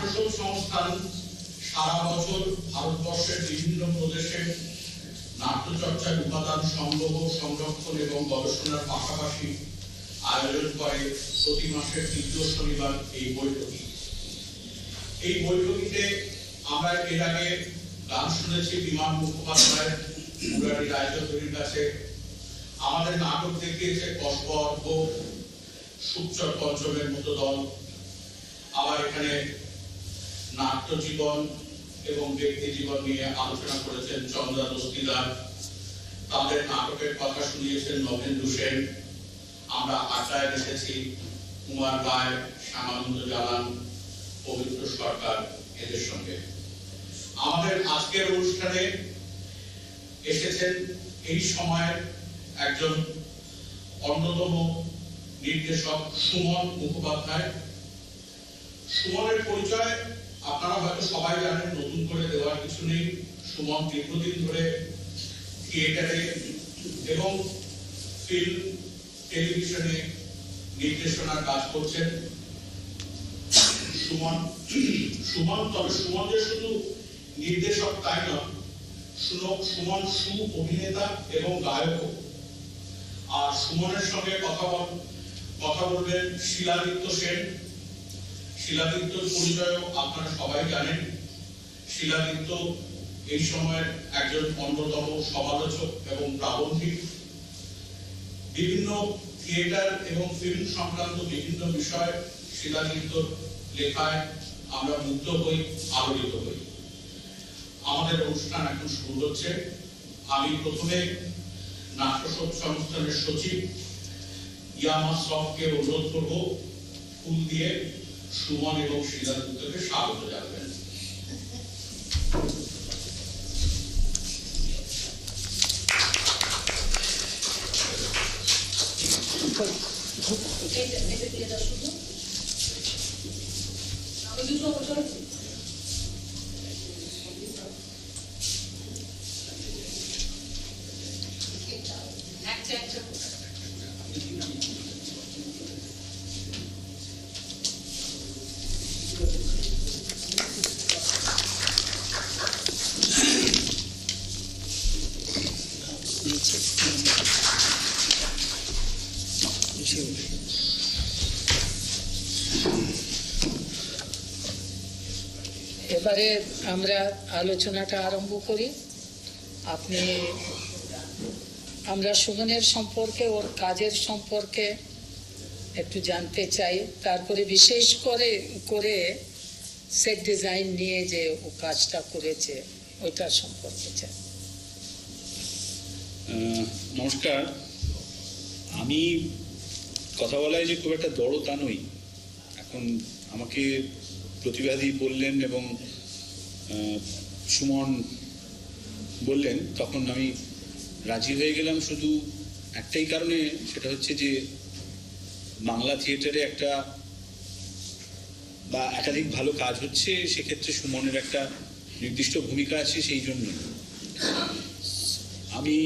নাট্যশোভ সংস্থান সারা বছর ভারতবর্ষের বিভিন্ন প্রদেশে নাট্যচর্চার উপাদান সংগ্রহ, সংরক্ষণ এবং গবেষণার পাশাপাশি আয়োজন করে প্রতি মাসের তৃতীয় শনিবার এই বৈঠকি। এই বৈঠকিতে আমরা এর আগে গান শুনেছি বিমান মুখোপাধ্যায়, মুরারি রায়চৌধুরীর কাছে। আমাদের নাটক দেখিয়েছে কসব, সুকচর পঞ্চমের মতো দল। আবার এখানে নাট্য জীবন এবং ব্যক্তি জীবন নিয়ে আলোচনা করেছেন চন্দ্রা দস্তিদার। তাদের নাটকের কথা শুনিয়েছেন নবেন্দু সেন। আমরা আড্ডায় এসেছি কুমার রায়, শ্যামানন্দ জালান, পবিত্র সরকার, এদের সঙ্গে। আমাদের আজকের অনুষ্ঠানে এসেছেন এই সময়ের একজন অন্যতম নির্দেশক সুমন মুখোপাধ্যায়। সুমনের পরিচয় আপনারা হয়তো সবাই জানেন, নতুন করে দেওয়ার কিছু নেই। সুমন দীর্ঘদিন ধরে থিয়েটারে এবং ফিল্ম, টেলিভিশনে নির্দেশনার কাজ করছেন। সুমন তবে সুমন যে শুধু নির্দেশক তাই নয়, সুমন অভিনেতা এবং গায়ক। আর সুমনের সঙ্গে কথা বলবেন শিলাদিত্য সেন। শিলাদিত্যর পরিচয় আপনারা সবাই জানেন। শিলাদিত্য এই সময়ের একজন অন্যতম সমালোচক এবং প্রাবন্ধিক। বিভিন্ন থিয়েটার এবং ফিল্ম সংক্রান্ত বিভিন্ন বিষয় শিলাদিত্যর লেখায় আমরা মুগ্ধ হই, আলোড়িত হই। আমাদের অনুষ্ঠান এখন শুরু হচ্ছে। আমি প্রথমে নাট্যশোভ সংস্থানের সচিব ইয়ামা শ্রফকে অনুরোধ করব ফুল দিয়ে সুমন এবং শিলাদিত্যকে স্বাগত জানাবেন। এবারে আমরা আলোচনাটা আরম্ভ করি। আমরা সুমনের সম্পর্কে, ওর কাজের সম্পর্কে একটু জানতে চাই। তারপরে বিশেষ করে সেট ডিজাইন নিয়ে যে ও কাজটা করেছে ওইটার সম্পর্কে চাই। নমস্কার। আমি কথা বলায় যে খুব একটা দড় তা নই। এখন আমাকে প্রতিবাদী বললেন এবং সুমন বললেন, তখন আমি রাজি হয়ে গেলাম শুধু একটাই কারণে, সেটা হচ্ছে যে বাংলা থিয়েটারে একটা বা একাধিক ভালো কাজ হচ্ছে, সেক্ষেত্রে সুমনের একটা নির্দিষ্ট ভূমিকা আছে। সেই জন্য আমি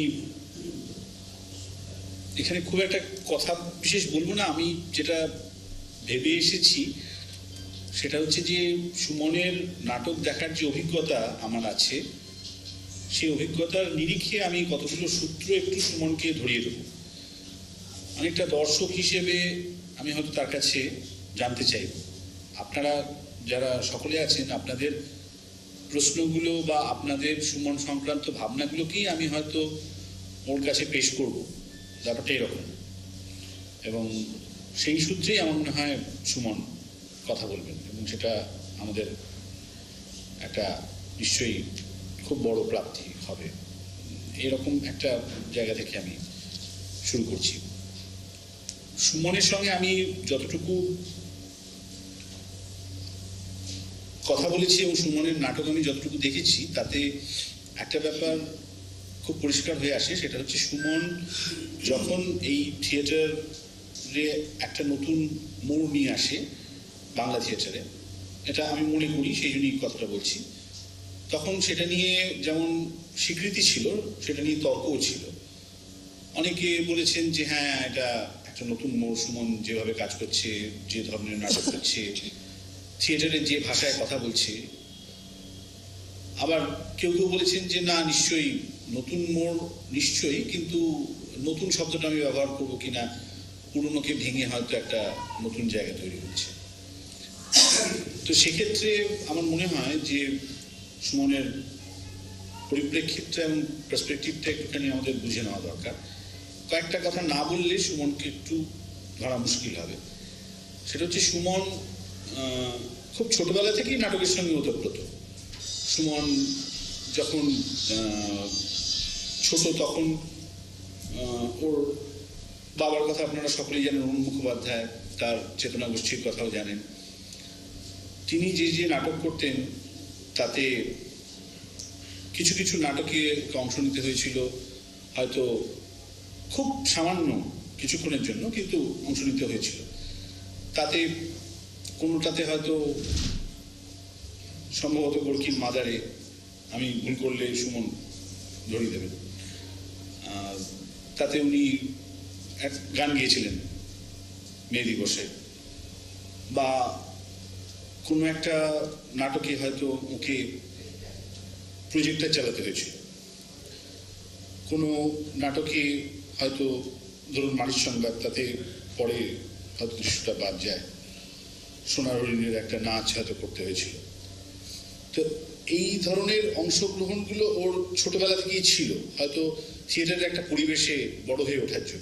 এখানে খুব একটা কথা বিশেষ বলবো না। আমি যেটা ভেবে এসেছি সেটা হচ্ছে যে সুমনের নাটক দেখার যে অভিজ্ঞতা আমার আছে, সেই অভিজ্ঞতার নিরিখে আমি কতগুলো সূত্র একটু সুমনকে ধরিয়ে দেবো। অনেকটা দর্শক হিসেবে আমি হয়তো তার কাছে জানতে চাইব। আপনারা যারা সকলে আছেন, আপনাদের প্রশ্নগুলো বা আপনাদের সুমন সংক্রান্ত ভাবনাগুলোকেই আমি হয়তো ওর কাছে পেশ করব, ব্যাপারটা এরকম। এবং সেই সূত্রেই আমার মনে হয় সুমন কথা বলবেন, এবং সেটা আমাদের একটা নিশ্চয়ই খুব বড় প্রাপ্তি হবে। এরকম একটা জায়গা থেকে আমি শুরু করছি। সুমনের সঙ্গে আমি যতটুকু কথা বলেছি এবং সুমনের নাটক আমি যতটুকু দেখেছি, তাতে একটা ব্যাপার খুব পরিষ্কার হয়ে আসে। সেটা হচ্ছে সুমন যখন এই থিয়েটারে একটা নতুন মোড় নিয়ে আসে বাংলা থিয়েটারে, এটা আমি মনে করি, সেই জন্যই কথাটা বলছি, তখন সেটা নিয়ে যেমন স্বীকৃতি ছিল, সেটা নিয়ে তর্কও ছিল। অনেকে বলেছেন যে হ্যাঁ, এটা একটা নতুন মোড়, সুমন যেভাবে কাজ করছে, যে ধরনের নাটক করছে, থিয়েটারে যে ভাষায় কথা বলছে, আবার কেউ কেউ বলেছেন যে না নিশ্চয়ই নতুন মোড় নিশ্চয়ই, কিন্তু নতুন শব্দটা আমি ব্যবহার করবো কিনা, পুরনোকে ভেঙে হয়তো একটা নতুন জায়গা তৈরি হচ্ছে। তো সেক্ষেত্রে আমার মনে হয় যে সুমনের পরিপ্রেক্ষিতটা এবং পার্সপেক্টিভটা একটুখানি আমাদের বুঝে নেওয়া দরকার। কয়েকটা কথা না বললে সুমনকে একটু ধরা মুশকিল হবে। সেটা হচ্ছে সুমন খুব ছোটবেলা থেকেই নাটকের সঙ্গে ওতপ্রোত। সুমন যখন ছোট তখন ওর বাবার কথা আপনারা সকলেই জানেন, অরুণ মুখোপাধ্যায়, তার চেতনা গোষ্ঠীর কথাও জানেন। তিনি যে যে নাটক করতেন তাতে কিছু কিছু নাটকে অংশ নিতে হয়েছিল, হয়তো খুব সামান্য কিছুক্ষণের জন্য, কিন্তু অংশ নিতে হয়েছিল। তাতে কোনোটাতে হয়তো সম্ভবত গোর্কির মাদারে, আমি ভুল করলে সুমন ধরিয়ে দেবেন, তাতে উনি এক গান গিয়েছিলেন মে দিবসে, বা কোনো একটা নাটকে হয়তো ওকে প্রজেক্টটা চালাতে হয়েছিল। কোনো নাটকে হয়তো ধরুন মানিক সংবাদ, তাতে পরে হয়তো দৃশ্যটা বাদ যায়, সোনার হরিণের একটা নাচ হয়তো করতে হয়েছিল। তো এই ধরনের অংশগ্রহণগুলো ওর ছোটবেলা থেকেই ছিল, হয়তো থিয়েটারের একটা পরিবেশে বড় হয়ে ওঠার জন্য।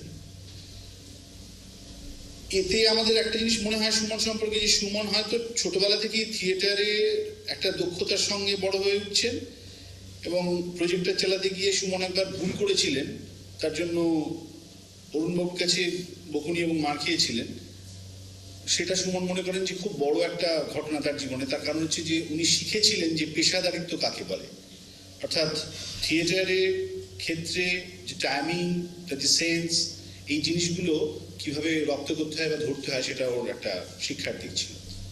এতে আমাদের একটা জিনিস মনে হয় সুমন সম্পর্কে, যে সুমন হয়তো ছোটবেলা থেকেই থিয়েটারে একটা দক্ষতার সঙ্গে বড় হয়ে উঠছেন, এবং প্রজেক্টটা চালাতে গিয়ে সুমন একবার ভুল করেছিলেন, তার জন্য অরুণবাবুর কাছে বকুনি এবং মার খেয়েছিলেন। সেটা সুমন মনে করেন যে খুব বড় একটা ঘটনা তার জীবনে। তার কারণ হচ্ছে যে উনি শিখেছিলেন যে পেশাদারিত্ব কাকে বলে, অর্থাৎ থিয়েটারের ক্ষেত্রে যে টাইমিং, যে সেন্স, এই জিনিসগুলো কিভাবে রপ্ত করতে হয় বা ধরতে হয়, সেটা ওর একটা শিক্ষার দিক ছিল।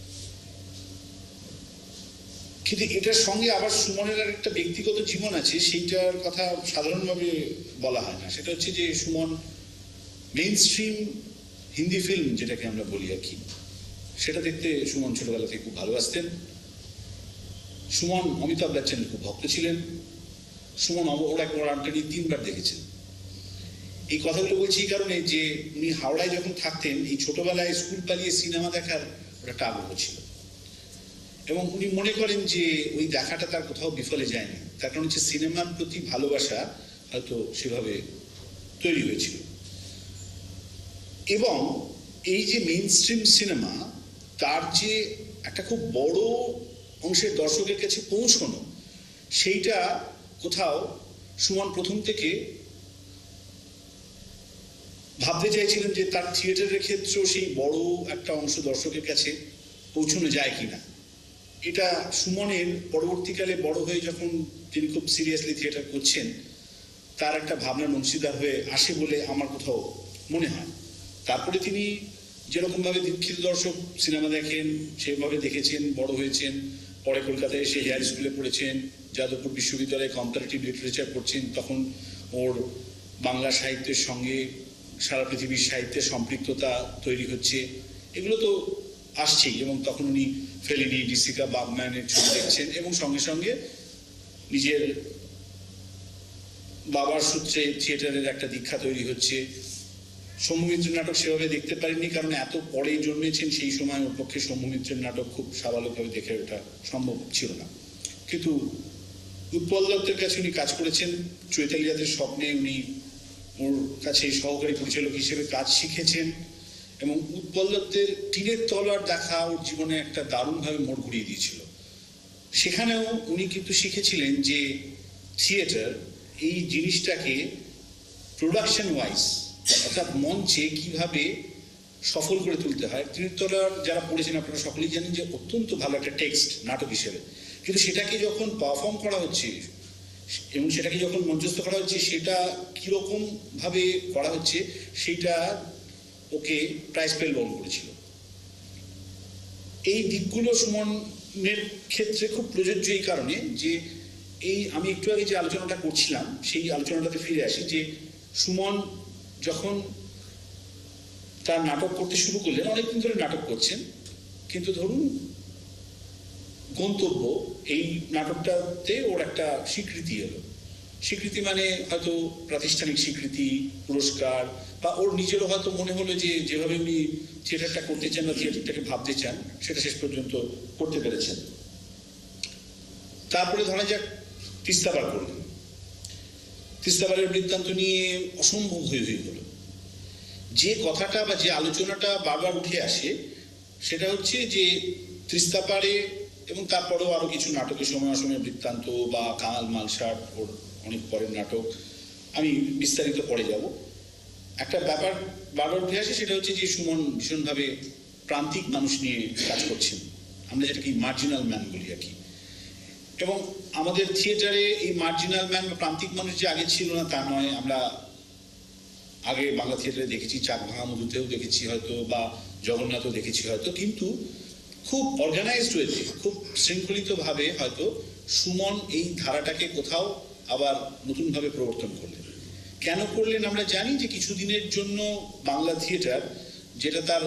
কিন্তু এটার সঙ্গে আবার সুমনের আর একটা ব্যক্তিগত জীবন আছে, সেইটার কথা সাধারণভাবে বলা হয় না। সেটা হচ্ছে যে Suman mainstream Hindi film, যেটাকে আমরা বলি আর কি, সেটা দেখতে সুমন ছোটবেলা থেকে খুব ভালোবাসতেন। সুমন অমিতাভ বচ্চনের খুব ভক্ত ছিলেন। সুমন ওরা 3বার দেখেছেন। এই কথাগুলো বলছি এই কারণে যে উনি হাওড়ায় যখন থাকতেন, এই ছোটবেলায় স্কুল পালিয়ে সিনেমা দেখার একটা আগ্রহ ছিল, এবং উনি মনে করেন যে ওই দেখাটা তার কোথাও বিফলে যায়নি। তার কারণ হচ্ছে সিনেমার প্রতি ভালোবাসা হয়তো সেভাবে তৈরি হয়েছিল। এবং এই যে মেইন স্ট্রিম সিনেমা, তার যে একটা খুব বড় অংশের দর্শকের কাছে পৌঁছানো, সেইটা কোথাও সুমন প্রথম থেকে ভাবতে চাইছিলেন যে তার থিয়েটারের ক্ষেত্রেও সেই বড় একটা অংশ দর্শকের কাছে পৌঁছানো যায় কিনা। এটা সুমনের পরবর্তীকালে বড় হয়ে যখন তিনি খুব সিরিয়াসলি থিয়েটার করছেন, তার একটা ভাবনার অংশীদার হয়ে আসে বলে আমার কোথাও মনে হয়। তারপরে তিনি যেরকমভাবে দীক্ষিত দর্শক সিনেমা দেখেন, সেভাবে দেখেছেন, বড় হয়েছেন। পরে কলকাতায় এসে হেয়ার স্কুলে পড়েছেন, যাদবপুর বিশ্ববিদ্যালয়ে কম্পারেটিভ লিটারেচার পড়ছেন। তখন ওর বাংলা সাহিত্যের সঙ্গে সারা পৃথিবীর সাহিত্যের সম্পৃক্ততা তৈরি হচ্ছে, এগুলো তো আসছেই। এবং তখন উনি ফেলিনি, ডিসিকা, বাগম্যানের ছবি দেখছেন, এবং সঙ্গে সঙ্গে নিজের বাবার সূত্রে থিয়েটারের একটা দীক্ষা তৈরি হচ্ছে। সৌম্য মিত্রের নাটক সেভাবে দেখতে পারেননি, কারণ এত পরে জন্মেছেন, সেই সময় ওর পক্ষে সৌম্য মিত্রের নাটক খুব স্বাভাবিকভাবে দেখে ওঠা সম্ভব ছিল না। কিন্তু উৎপল দত্তের কাছে উনি কাজ করেছেন। চৈতালি রাতের স্বপ্নে উনি ওর কাছে সহকারী পরিচালক হিসেবে কাজ শিখেছেন, এবং উৎপল দত্তের টিনের তলার দেখা ওর জীবনে একটা দারুণভাবে মোড় ঘুরিয়ে দিয়েছিল। সেখানেও উনি কিন্তু শিখেছিলেন যে থিয়েটার এই জিনিসটাকে প্রোডাকশন ওয়াইজ, অর্থাৎ মঞ্চে কিভাবে সফল করে তুলতে হয়। টিনের তলার যারা পড়েছেন আপনারা সকলেই জানেন যে অত্যন্ত ভালো একটা টেক্সট নাটক হিসেবে, কিন্তু সেটাকে যখন পারফর্ম করা হচ্ছে এবং সেটাকে যখন মঞ্চস্থ করা হচ্ছে, সেটা কিরকম ভাবে করা হচ্ছে, সেইটা ওকে প্রাইজ পেল বহন করেছিল। এই দিকগুলো সুমনের ক্ষেত্রে খুব প্রযোজ্য এই কারণে যে এই আমি একটু আগে যে আলোচনাটা করছিলাম, সেই আলোচনাটাতে ফিরে আসি যে সুমন যখন তার নাটক করতে শুরু করলেন, অনেকদিন ধরে নাটক করছেন, কিন্তু ধরুন গন্তব্য, এই নাটকটাতে ওর একটা স্বীকৃতি এলো। স্বীকৃতি মানে হয়তো প্রাতিষ্ঠানিক স্বীকৃতি, পুরস্কার, বা ওর নিজেরও হয়তো মনে হলো যে যেভাবে উনি থিয়েটারটা করতে চান বা থিয়েটারটাকে ভাবতে চান সেটা শেষ পর্যন্ত করতে পেরেছেন। তারপরে ধরা যাক তিস্তাবার করলেন। তিস্তাবারের বৃত্তান্ত নিয়ে অসম্ভব হয়ে হলো। যে কথাটা বা যে আলোচনাটা বারবার উঠে আসে সেটা হচ্ছে যে তিস্তাপারে এবং তারপরেও আরো কিছু নাটকের সময় অসময়ের বৃত্তান্ত বা কাঙাল মালসার ওর অনেক পরের নাটক, আমি বিস্তারিত পরে যাব। একটা ব্যাপার বারবার উঠে আসে, সেটা হচ্ছে যে সুমন ভীষণভাবে প্রান্তিক মানুষ নিয়ে কাজ করছেন, আমরা যেটাকে মার্জিনাল ম্যান বলি আর কি। এবং আমাদের থিয়েটারে এই মার্জিনাল ম্যান বা প্রান্তিক মানুষ যে আগে ছিল না তা নয়। আমরা আগে বাংলা থিয়েটারে দেখেছি, চাকভাঙা মধুতেও দেখেছি হয়তো, বা জগন্নাথও দেখেছি হয়তো, কিন্তু খুব অর্গানাইজড ওয়েতে, খুব শৃঙ্খলিতভাবে হয়তো সুমন এই ধারাটাকে কোথাও আবার নতুনভাবে প্রবর্তন করলেন। কেন করলেন আমরা জানি, যে কিছুদিনের জন্য বাংলা থিয়েটার, যেটা তার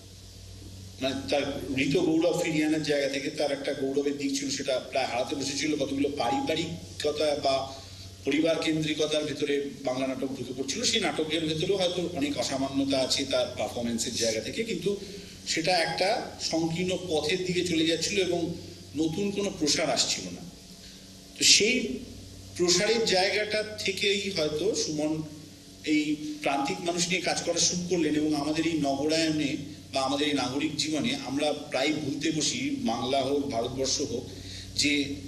মানে তার মৃত গৌরব ফিরিয়ে আনার জায়গা থেকে তার একটা গৌরবের দিক ছিল, সেটা প্রায় হারাতে বসেছিল। কতগুলো পারিবারিকতা বা পরিবার কেন্দ্রিকতার ভেতরে বাংলা নাটক ঢুকে পড়ছিল। সেই নাটকের ভেতরেও হয়তো অনেক অসামান্যতা আছে তার পারফরমেন্সের জায়গা থেকে, কিন্তু সেটা একটা সংকীর্ণ পথের দিকে চলে যাচ্ছিল এবং নতুন কোনো প্রসার আসছিল না। তো সেই প্রসারের জায়গাটা থেকেই হয়তো সুমন এই প্রান্তিক মানুষ নিয়ে কাজ করা শুরু করলেন। এবং আমাদের এই নগরায়নে বা আমাদের এই নাগরিক জীবনে আমরা প্রায় ভুলতে বসি, বাংলা হোক ভারতবর্ষ হোক, যে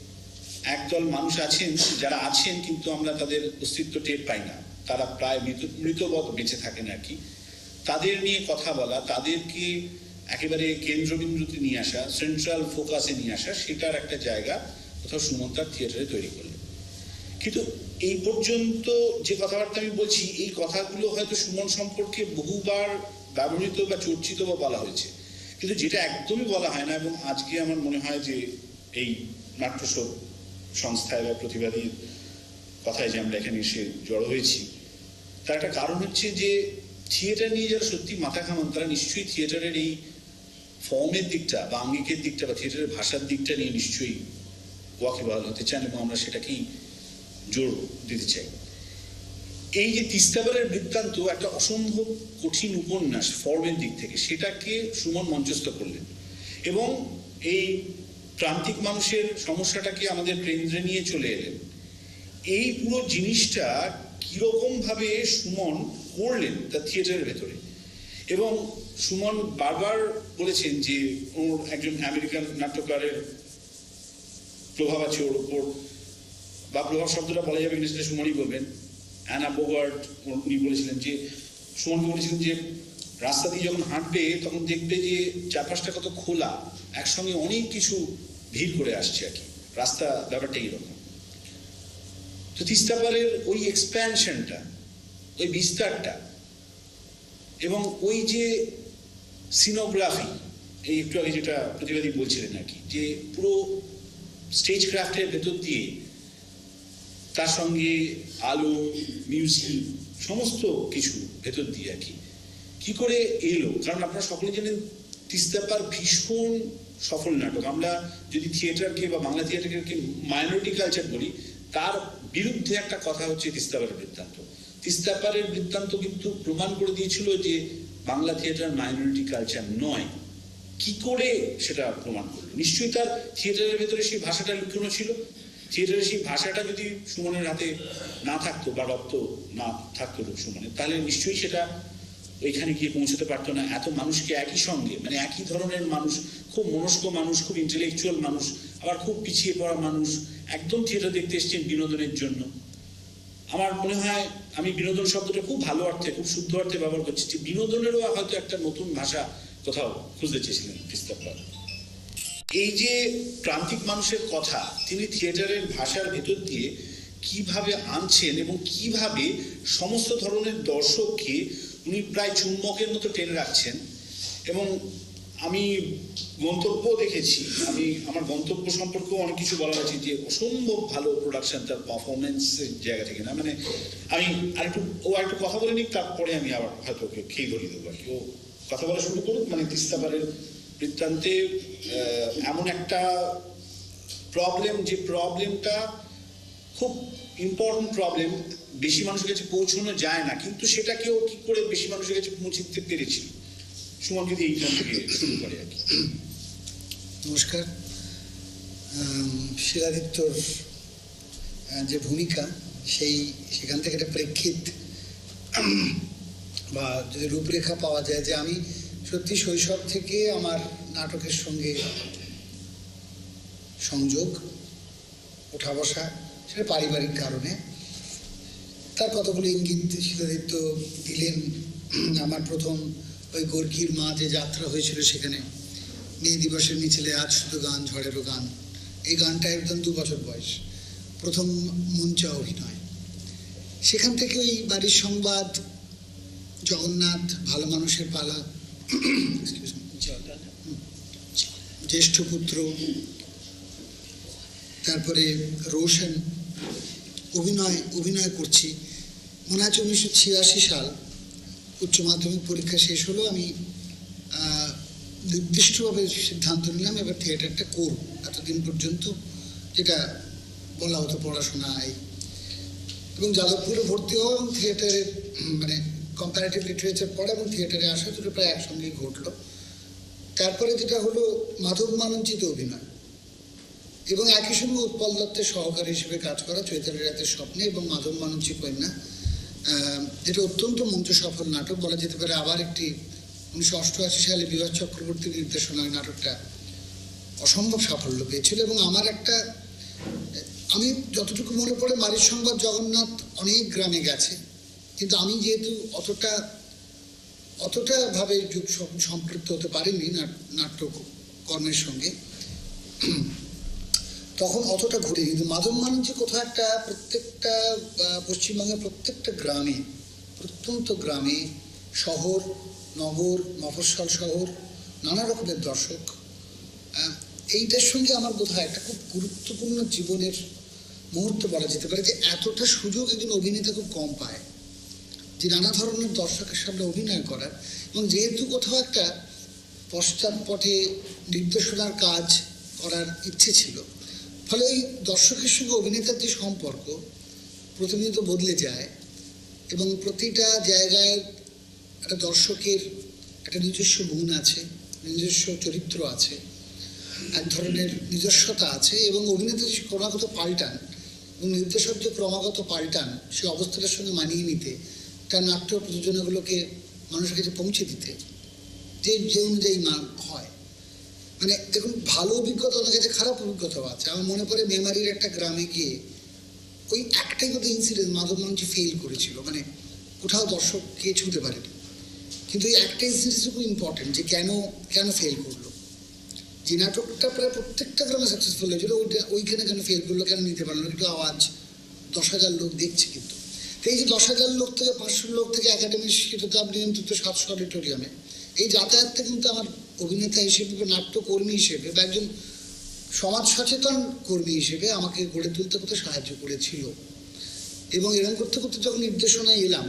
একদল মানুষ আছেন যারা আছেন কিন্তু আমরা তাদের অস্তিত্ব টের পাই না, তারা প্রায় মৃতবৎ বেঁচে থাকেন আর কি। তাদের নিয়ে কথা বলা, তাদেরকে একেবারে কেন্দ্রবিন্দুতে নিয়ে আসা, সেন্ট্রাল ফোকাসে নিয়ে আসা, সেটার একটা জায়গা কোথাও সুমন তার থিয়েটারে তৈরি করলেন। কিন্তু এই পর্যন্ত যে কথাবার্তা আমি বলছি, এই কথাগুলো হয়তো সুমন সম্পর্কে বহুবার ব্যবহৃত বা চর্চিত বা বলা হয়েছে, কিন্তু যেটা একদমই বলা হয় না, এবং আজকে আমার মনে হয় যে এই নাট্যশোক সংস্থায় বা প্রতিবাদীর কথায় যে আমরা এখানে এসে জড়ো হয়েছি, তার একটা কারণ হচ্ছে যে থিয়েটার নিয়ে যারা সত্যি মাথা ঘামান, তারা নিশ্চয়ই থিয়েটারের এই ফর্মের দিকটা বা আঙ্গিকের দিকটা বা থিয়েটারের ভাষার দিকটা নিয়ে নিশ্চয়ই ওয়াকিবহাল হতে চান, এবং আমরা সেটাকেই জোর দিতে চাই। এই যে তিস্তাবারের বৃত্তান্ত একটা অসম্ভব কঠিন উপন্যাস ফর্মের দিক থেকে, সেটাকে সুমন মঞ্চস্থ করলেন এবং এই প্রান্তিক মানুষের সমস্যাটাকে আমাদের কেন্দ্রে নিয়ে চলে এলেন। এই পুরো জিনিসটা কিরকম ভাবে সুমন করলেন তার থিয়েটারের ভেতরে। এবং সুমন বারবার বলেছেন যে ওর একজন আমেরিকান নাট্যকারের প্রভাব আছে ওর উপর, বা প্রভাব শব্দটা বলা যাবে না, সেটা সুমনই বলবেন। অ্যানা বোগার্ট উনি বলেছিলেন যে, সুমনকে বলেছিলেন যে রাস্তা দিয়ে যখন হাঁটবে তখন দেখবে যে চারপাশটা কত খোলা, একসঙ্গে অনেক কিছু ভিড় করে আসছে আর কি, রাস্তা ব্যাপারটা এইরকম। তো তিস্তাপারের ওই এক্সপ্যানশনটা, ওই বিস্তারটা, এবং ওই যে সিনোগ্রাফি, এই একটু আগে যেটা প্রতিবাদী বলছিলেন আর কি, যে পুরো স্টেজ ক্রাফটের ভেতর দিয়ে তার সঙ্গে আলো, মিউজিক, সমস্ত কিছু ভেতর দিয়ে আর কি করে এলো। কারণ আপনারা সকলে জানেন তিস্তাপার ভীষণ সফল নাটক। আমরা যদি থিয়েটারকে বা বাংলা থিয়েটারকে মাইনরিটি কালচার বলি, তার বিরুদ্ধে একটা কথা হচ্ছে তিস্তাপারের বৃত্তান্ত। তিস্তাপারের বৃত্তান্ত কিন্তু প্রমাণ করে দিয়েছিল যে বাংলা থিয়েটার মাইনরিটি কালচার নয়। কি করে সেটা প্রমাণ করলো? নিশ্চয়ই তার থিয়েটারের ভেতরে সেই ভাষাটা লুকানো ছিল। থিয়েটারের সেই ভাষাটা যদি সুমনের হাতে না থাকতো বা রপ্ত না থাকতো সুমনের, তাহলে নিশ্চয়ই সেটা ওইখানে গিয়ে পৌঁছতে পারতো না। এত মানুষকে একই সঙ্গে, মানে একই ধরনের মানুষ, খুব মনস্ক মানুষ, খুব ইন্টেলেকচুয়াল মানুষ, আবার খুব পিছিয়ে পড়া মানুষ, একদম থিয়েটার দেখতে এসছেন বিনোদনের জন্য। আমার মনে হয় আমি বিনোদন শব্দটা খুব ভালো অর্থে, খুব শুদ্ধ অর্থে ব্যবহার করছি, যে বিনোদনেরও হয়তো একটা নতুন ভাষা কোথাও খুঁজতে চেয়েছিলেন তিস্তাপার। এই যে প্রান্তিক মানুষের কথা তিনি থিয়েটারের ভাষার ভেতর দিয়ে কিভাবে আনছেন এবং কিভাবে সমস্ত ধরনের দর্শককে উনি প্রায় চুম্বকের মতো টেনে রাখছেন। এবং আমি গন্তব্য দেখেছি, আমার গন্তব্য সম্পর্কেও অনেক কিছু বলা আছে, যে অসম্ভব ভালো প্রোডাকশন তার পারফরমেন্সের জায়গা থেকে না। মানে আমি আরেকটু কথা বলে নিই, তারপরে আমি আবার হয়তো ওকে খেয়ে ধরিয়ে দেবো আর কি। ও কথা বলা শুরু করুক। মানে তিস্তাপারের বৃত্তান্তে এমন একটা প্রবলেমটা খুব ইম্পর্টেন্ট প্রবলেম, বেশি মানুষের কাছে পৌঁছানো যায় না, কিন্তু সেটাকেও কি করে বেশি মানুষের কাছে পৌঁছে দিতে পেরেছি। সুমন যদি এইখান থেকে শুরু করে আর কি। নমস্কার। শিলাদিত্যর যে ভূমিকা সেখান থেকে একটা প্রেক্ষিত বা যদি রূপরেখা পাওয়া যায় যে আমি সত্যি শৈশব থেকে আমার নাটকের সঙ্গে সংযোগ, ওঠা বসা, সেটা পারিবারিক কারণে। তার কতগুলো ইঙ্গিত শিলাদিত্য দিলেন। আমার প্রথম ওই গোর্কির মা যে যাত্রা হয়েছিল, সেখানে মে দিবসের মিছিলে আজ শুধু গান ঝড়েরও গান, এই গানটা একদম 2 বছর বয়স, প্রথম মঞ্চে অভিনয়। সেখান থেকে ওই বাড়ির সংবাদ, জগন্নাথ, ভালো মানুষের পালা, জ্যেষ্ঠ পুত্র, তারপরে রোশন, অভিনয় করছি। মনে আছে 1986 সাল উচ্চ মাধ্যমিক পরীক্ষা শেষ হলো, আমি নির্দিষ্টভাবে সিদ্ধান্ত নিলাম এবার থিয়েটারটা করব। এতদিন পর্যন্ত যেটা বলা হতো পড়াশোনায়, এবং যাদবপুরে ভর্তি হওয়া এবং থিয়েটারে মানে কম্পারেটিভ লিটারেচার পড়া এবং থিয়েটারে আসা দুটো প্রায় একসঙ্গেই ঘটলো। তারপরে যেটা হলো মাধব মানঞ্চিত অভিনয়, এবং একই সঙ্গে উৎপল দত্তের সহকারী হিসেবে কাজ করা চৈতালি রাতের স্বপ্নে এবং মাধব মানঞ্চি কন্যা, যেটা অত্যন্ত মঞ্চ সফল নাটক বলা যেতে পারে। আবার একটি 1988 সালে বিভাস চক্রবর্তীর নির্দেশনায় নাটকটা অসম্ভব সাফল্য পেয়েছিল। এবং আমি যতটুকু মনে পড়ে মারির সংবাদ জগন্নাথ অনেক গ্রামে গেছে, কিন্তু আমি যেহেতু অতটা ভাবে সম্পৃক্ত হতে পারিনি নাট্যকর্মের সঙ্গে, তখন অতটা ঘুরে। কিন্তু মাধব মানঞ্চি কোথাও একটা প্রত্যেকটা পশ্চিমবঙ্গের প্রত্যেকটা গ্রামে, প্রত্যন্ত গ্রামে, শহর, নগর, মফস্বল শহর, নানা রকমের দর্শক, এইটার সঙ্গে আমার বোধহয় একটা খুব গুরুত্বপূর্ণ জীবনের মুহূর্ত বলা যেতে পারে, যে এতটা সুযোগ একজন অভিনেতা খুব কম পায়, যে নানা ধরনের দর্শকের সামনে অভিনয় করার। এবং যেহেতু কোথাও একটা পশ্চাৎপটে নির্দেশনার কাজ করার ইচ্ছে ছিল, ফলে এই দর্শকের সঙ্গে অভিনেতার যে সম্পর্ক প্রতিনিয়ত বদলে যায়, এবং প্রতিটা জায়গায় একটা দর্শকের একটা নিজস্ব গুণ আছে, নিজস্ব চরিত্র আছে, এক ধরনের নিজস্বতা আছে, এবং অভিনেতা যে ক্রমাগত পাল্টান এবং নির্দেশক যে ক্রমাগত পাল্টান, সেই অবস্থাটার সঙ্গে মানিয়ে নিতে, তার নাট্য প্রযোজনাগুলোকে মানুষের কাছে পৌঁছে দিতে যে অনুযায়ী হয়। মানে দেখুন, ভালো অভিজ্ঞতা অনেক কাছে, খারাপ অভিজ্ঞতাও আছে। আমার মনে পড়ে মেমারির একটা গ্রামে গিয়ে ওই একটাই কথা ইনসিডেন্ট, মাধব মানঞ্চি ফেল করেছিল, মানে কোথাও দর্শককে ছুঁতে পারেনি। কিন্তু এই একটা ইনসিডেন্ট খুব ইম্পর্টেন্ট, যে কেন ফেল করলো। যে নাটকটা প্রায় প্রত্যেকটা গ্রামে সাকসেসফুল হয়েছিল, ওইখানে কেন ফেল করলো, কেন নিতে পারলো, একটু আওয়াজ, 10,000 লোক দেখছে। কিন্তু এই যে 10,000 লোক থেকে 500 লোক থেকে একাডেমি সেটা আপনি কিন্তু 700 অডিটোরিয়ামে, এই যাতায়াতটা কিন্তু আমার অভিনেতা হিসেবে বা নাট্যকর্মী হিসেবে বা একজন সমাজ সচেতন কর্মী হিসেবে আমাকে গড়ে তুলতে করতে সাহায্য করেছিল। এবং এরকম করতে করতে যখন নির্দেশনায় এলাম,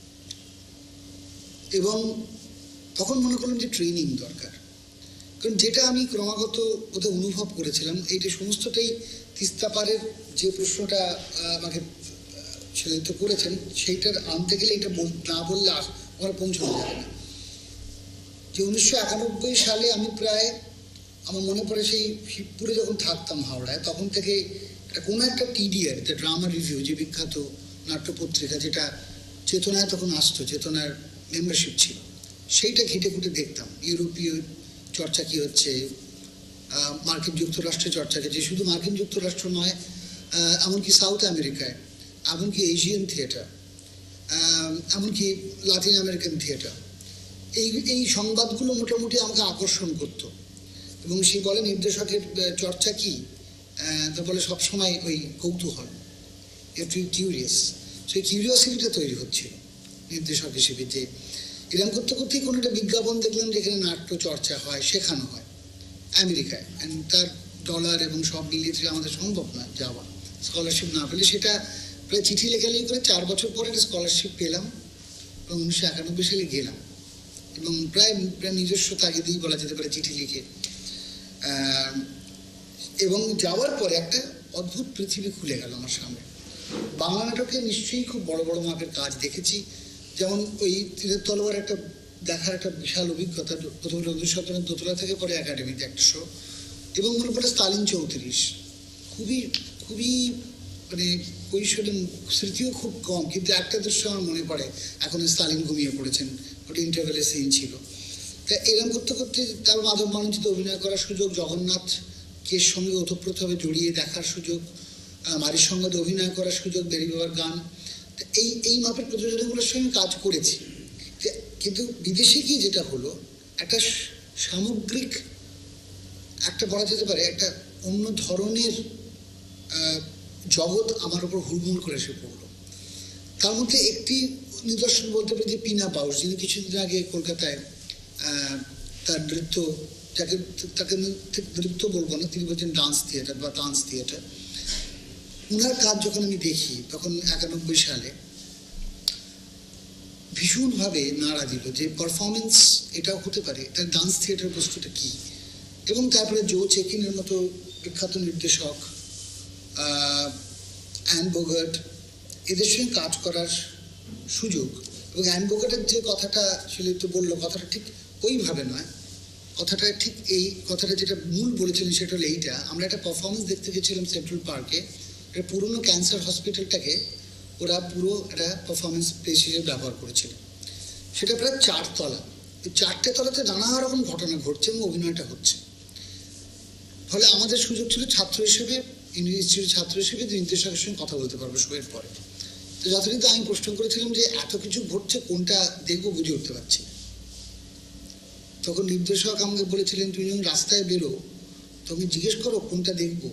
এবং তখন মনে করলাম যে ট্রেনিং দরকার। কারণ যেটা আমি ক্রমাগত ওদের অনুভব করেছিলাম, এইটা সমস্তটাই তিস্তা পারের যে প্রশ্নটা আমাকে শিলাদিত্য করেছেন, সেইটার আনতে গেলে এটা না বললে আমার পৌঁছানো যাবে না। যে 1991 সালে আমি প্রায়, আমার মনে পড়ে সেই শিবপুরে যখন থাকতাম হাওড়ায়, তখন থেকে কোনো একটা TDR, দ্য ড্রামা রিভিউ, যে বিখ্যাত নাট্যপত্রিকা, যেটা চেতনায় তখন আসতো, চেতনার মেম্বারশিপ ছিল, সেইটা ঘেটে ঘুটে দেখতাম ইউরোপীয় চর্চা কী হচ্ছে, মার্কিন যুক্তরাষ্ট্রে চর্চা যে শুধু মার্কিন যুক্তরাষ্ট্র নয়, এমনকি সাউথ আমেরিকায়, এমনকি এশিয়ান থিয়েটার, এমনকি লাতিন আমেরিকান থিয়েটার, এই সংবাদগুলো মোটামুটি আমাকে আকর্ষণ করতো। এবং সে বলে নির্দেশকের চর্চা কি, তা বলে সবসময় ওই কৌতূহল, একটু কিউরিয়াস, সেই কিউরিয়াসিটিটা তৈরি হচ্ছিল নির্দেশক হিসেবে। যে এরকম করতে করতেই কোনো একটা বিজ্ঞাপন দেখলাম যেখানে নাট্য চর্চা হয়, শেখানো হয় আমেরিকায়, তার ডলার এবং সব মিলিয়ে আমাদের সম্ভব না যাওয়া, স্কলারশিপ না পেলে। সেটা প্রায় চিঠি লেখালেখি করে 4 বছর পরে একটা স্কলারশিপ পেলাম এবং 1991 সালে গেলাম, এবং প্রায় নিজস্ব তাগিদেই বলা যেতে পারে চিঠি লিখে এবং যাওয়ার পরে একটা অদ্ভুত পৃথিবী খুলে গেল আমার সামনে। বাংলা নাটকে নিশ্চয়ই খুব বড় বড় মাপের কাজ দেখেছি, যেমন ওই তীরের তলোয়ার একটা দেখার একটা বিশাল অভিজ্ঞতা, প্রথমে রবীন্দ্র দোতলা থেকে পরে একাডেমিতে একটা শো, এবং মনে পড়ে স্টালিন 34, খুবই খুবই মানে কৈশোরের স্মৃতিও খুব কম, কিন্তু একটা দৃশ্য আমার মনে পড়ে এখন, স্টালিন ঘুমিয়ে পড়েছেন, ওটা ইন্টারভেলের সিন ছিল। তা এরকম করতে করতে তার মাধব মালঞ্চিতে অভিনয় করার সুযোগ, জগন্নাথকে সঙ্গে ওতপ্রোতভাবে জড়িয়ে দেখার সুযোগ, মারির সঙ্গে অভিনয় করার সুযোগ, বেরি বাবার গান, এই মাপের প্রযোজনাগুলোর সঙ্গে কাজ করেছি। কিন্তু বিদেশে গিয়ে যেটা হলো, একটা সামগ্রিক একটা বলা যেতে পারে একটা অন্য ধরনের জগৎ আমার উপর হুড়মুড় করে এসে পড়লো। তার মধ্যে একটি নিদর্শন বলতে পারি যে পিনা বাউস, যিনি কিছুদিন আগে কলকাতায় তার নৃত্য, তাকে নৃত্য বলবো না, তিনি বলছেন ডান্স থিয়েটার বা ডান্স থিয়েটার। ওনার কাজ যখন আমি দেখি তখন 91 সালে ভীষণভাবে নাড়া দিল যে পারফরমেন্স এটাও হতে পারে, এটা ডান্স থিয়েটার বস্তুটা কী। এবং তারপরে জো চেকিনের মতো বিখ্যাত নির্দেশক, অ্যান বোগার্ট, এদের সঙ্গে কাজ করার সুযোগ। এবং অ্যান বোগার্টের যে কথাটা শিলিত বললো, কথাটা ঠিক ওইভাবে নয়, কথাটা ঠিক এই কথাটা যেটা মূল বলেছিলেন সেটা হলো এইটা, আমরা একটা পারফরমেন্স দেখতে গেছিলাম সেন্ট্রাল পার্কে, একটা পুরনো ক্যান্সার হসপিটালটাকে ওরা পুরো একটা পারফরমেন্স প্লেস হিসেবে ব্যবহার করেছিল। সেটা প্রায় 4 তলা, ওই 4টে তলাতে নানা রকম ঘটনা ঘটছে এবং অভিনয়টা হচ্ছে। ফলে আমাদের সুযোগ ছিল ছাত্র হিসেবে, ইউনিভার্সিটির ছাত্র হিসেবে নির্দেশকের সঙ্গে কথা বলতে পারবো শোয়ের পরে। তো যথারীতি আমি প্রশ্ন করেছিলাম যে এত কিছু ঘটছে, কোনটা দেখবো বুঝে উঠতে পারছি না। তখন নির্দেশক আমাকে বলেছিলেন, তুমি যখন রাস্তায় বেরো তুমি জিজ্ঞেস করো কোনটা দেখবো,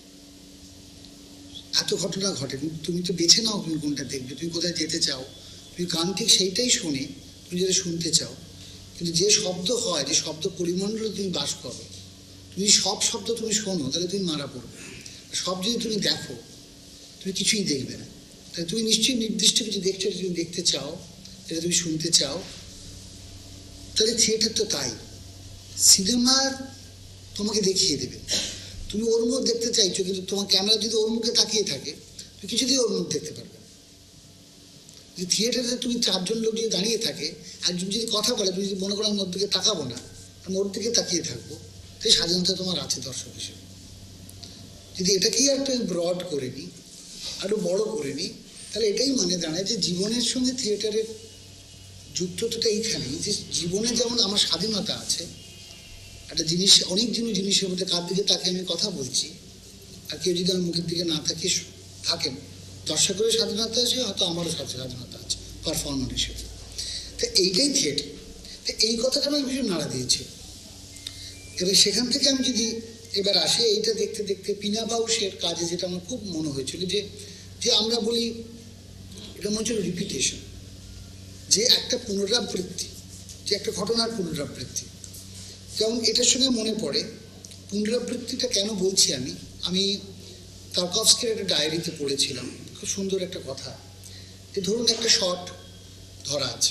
এত ঘটনা ঘটে, তুমি তো বেছে নাও তুমি কোনটা দেখবে, তুমি কোথায় যেতে চাও, তুমি গান ঠিক সেইটাই শোনে তুমি যেটা শুনতে চাও। কিন্তু যে শব্দ হয়, যে শব্দ পরিমণ্ডলে তুমি বাস করো, তুমি সব শব্দ তুমি শোনো তাহলে তুমি মারা পড়বে। সব যদি তুমি দেখো তুমি কিছুই দেখবে না। তাহলে তুমি নিশ্চয়ই নির্দিষ্ট কিছু দেখছো, তুমি দেখতে চাও, যেটা তুমি শুনতে চাও। তাহলে থিয়েটার তো তাই, সিনেমা তোমাকে দেখিয়ে দেবে, তুমি ওর মুখ দেখতে চাইছো, কিন্তু তোমার ক্যামেরা যদি ওর মুখে তাকিয়ে থাকে তুমি কিছুতেই ওর মুখ দেখতে পারবে না। যদি থিয়েটারে তুমি 4 জন লোক যদি দাঁড়িয়ে থাকে, একজন যদি কথা বলে, তুমি যদি মনে করো আমি ওর দিকে তাকাবো না, আমি ওর দিকে তাকিয়ে থাকবো, সেই স্বাধীনতা তোমার আছে দর্শক হিসেবে। যদি এটাকেই একটু ব্রড করে নিই, আরো বড় করে নিই, তাহলে এটাই মানে দাঁড়ায় যে জীবনের সঙ্গে থিয়েটারের যুক্ততাটা এইখানেই, যে জীবনে যেমন আমার স্বাধীনতা আছে, একটা জিনিস, অনেক জিনিসের মধ্যে কার দিকে তাকে আমি কথা বলছি, আর কেউ যদি আমার মুখের দিকে না থাকেন, দর্শকেরও স্বাধীনতা আছে, হয়তো আমারও স্বাধীনতা আছে পারফর্মার হিসেবে। তো এইটাই থিয়েটার। তো এই কথাটা আমি ভীষণ নাড়া দিয়েছি। এবার সেখান থেকে আমি যদি এবার আসি, এইটা দেখতে দেখতে পিনা বাউসের কাজে যেটা আমার খুব মনে হয়েছিল, যে আমরা বলি এটা মনে হচ্ছিল রিপিটেশন, যে একটা পুনরাবৃত্তি, যে একটা ঘটনার পুনরাবৃত্তি। যেমন এটার সঙ্গে মনে পড়ে পুনরাবৃত্তিটা কেন বলছি, আমি তারকভস্কির একটা ডায়েরিতে পড়েছিলাম, খুব সুন্দর একটা কথা, যে ধরুন একটা শট ধরা আছে,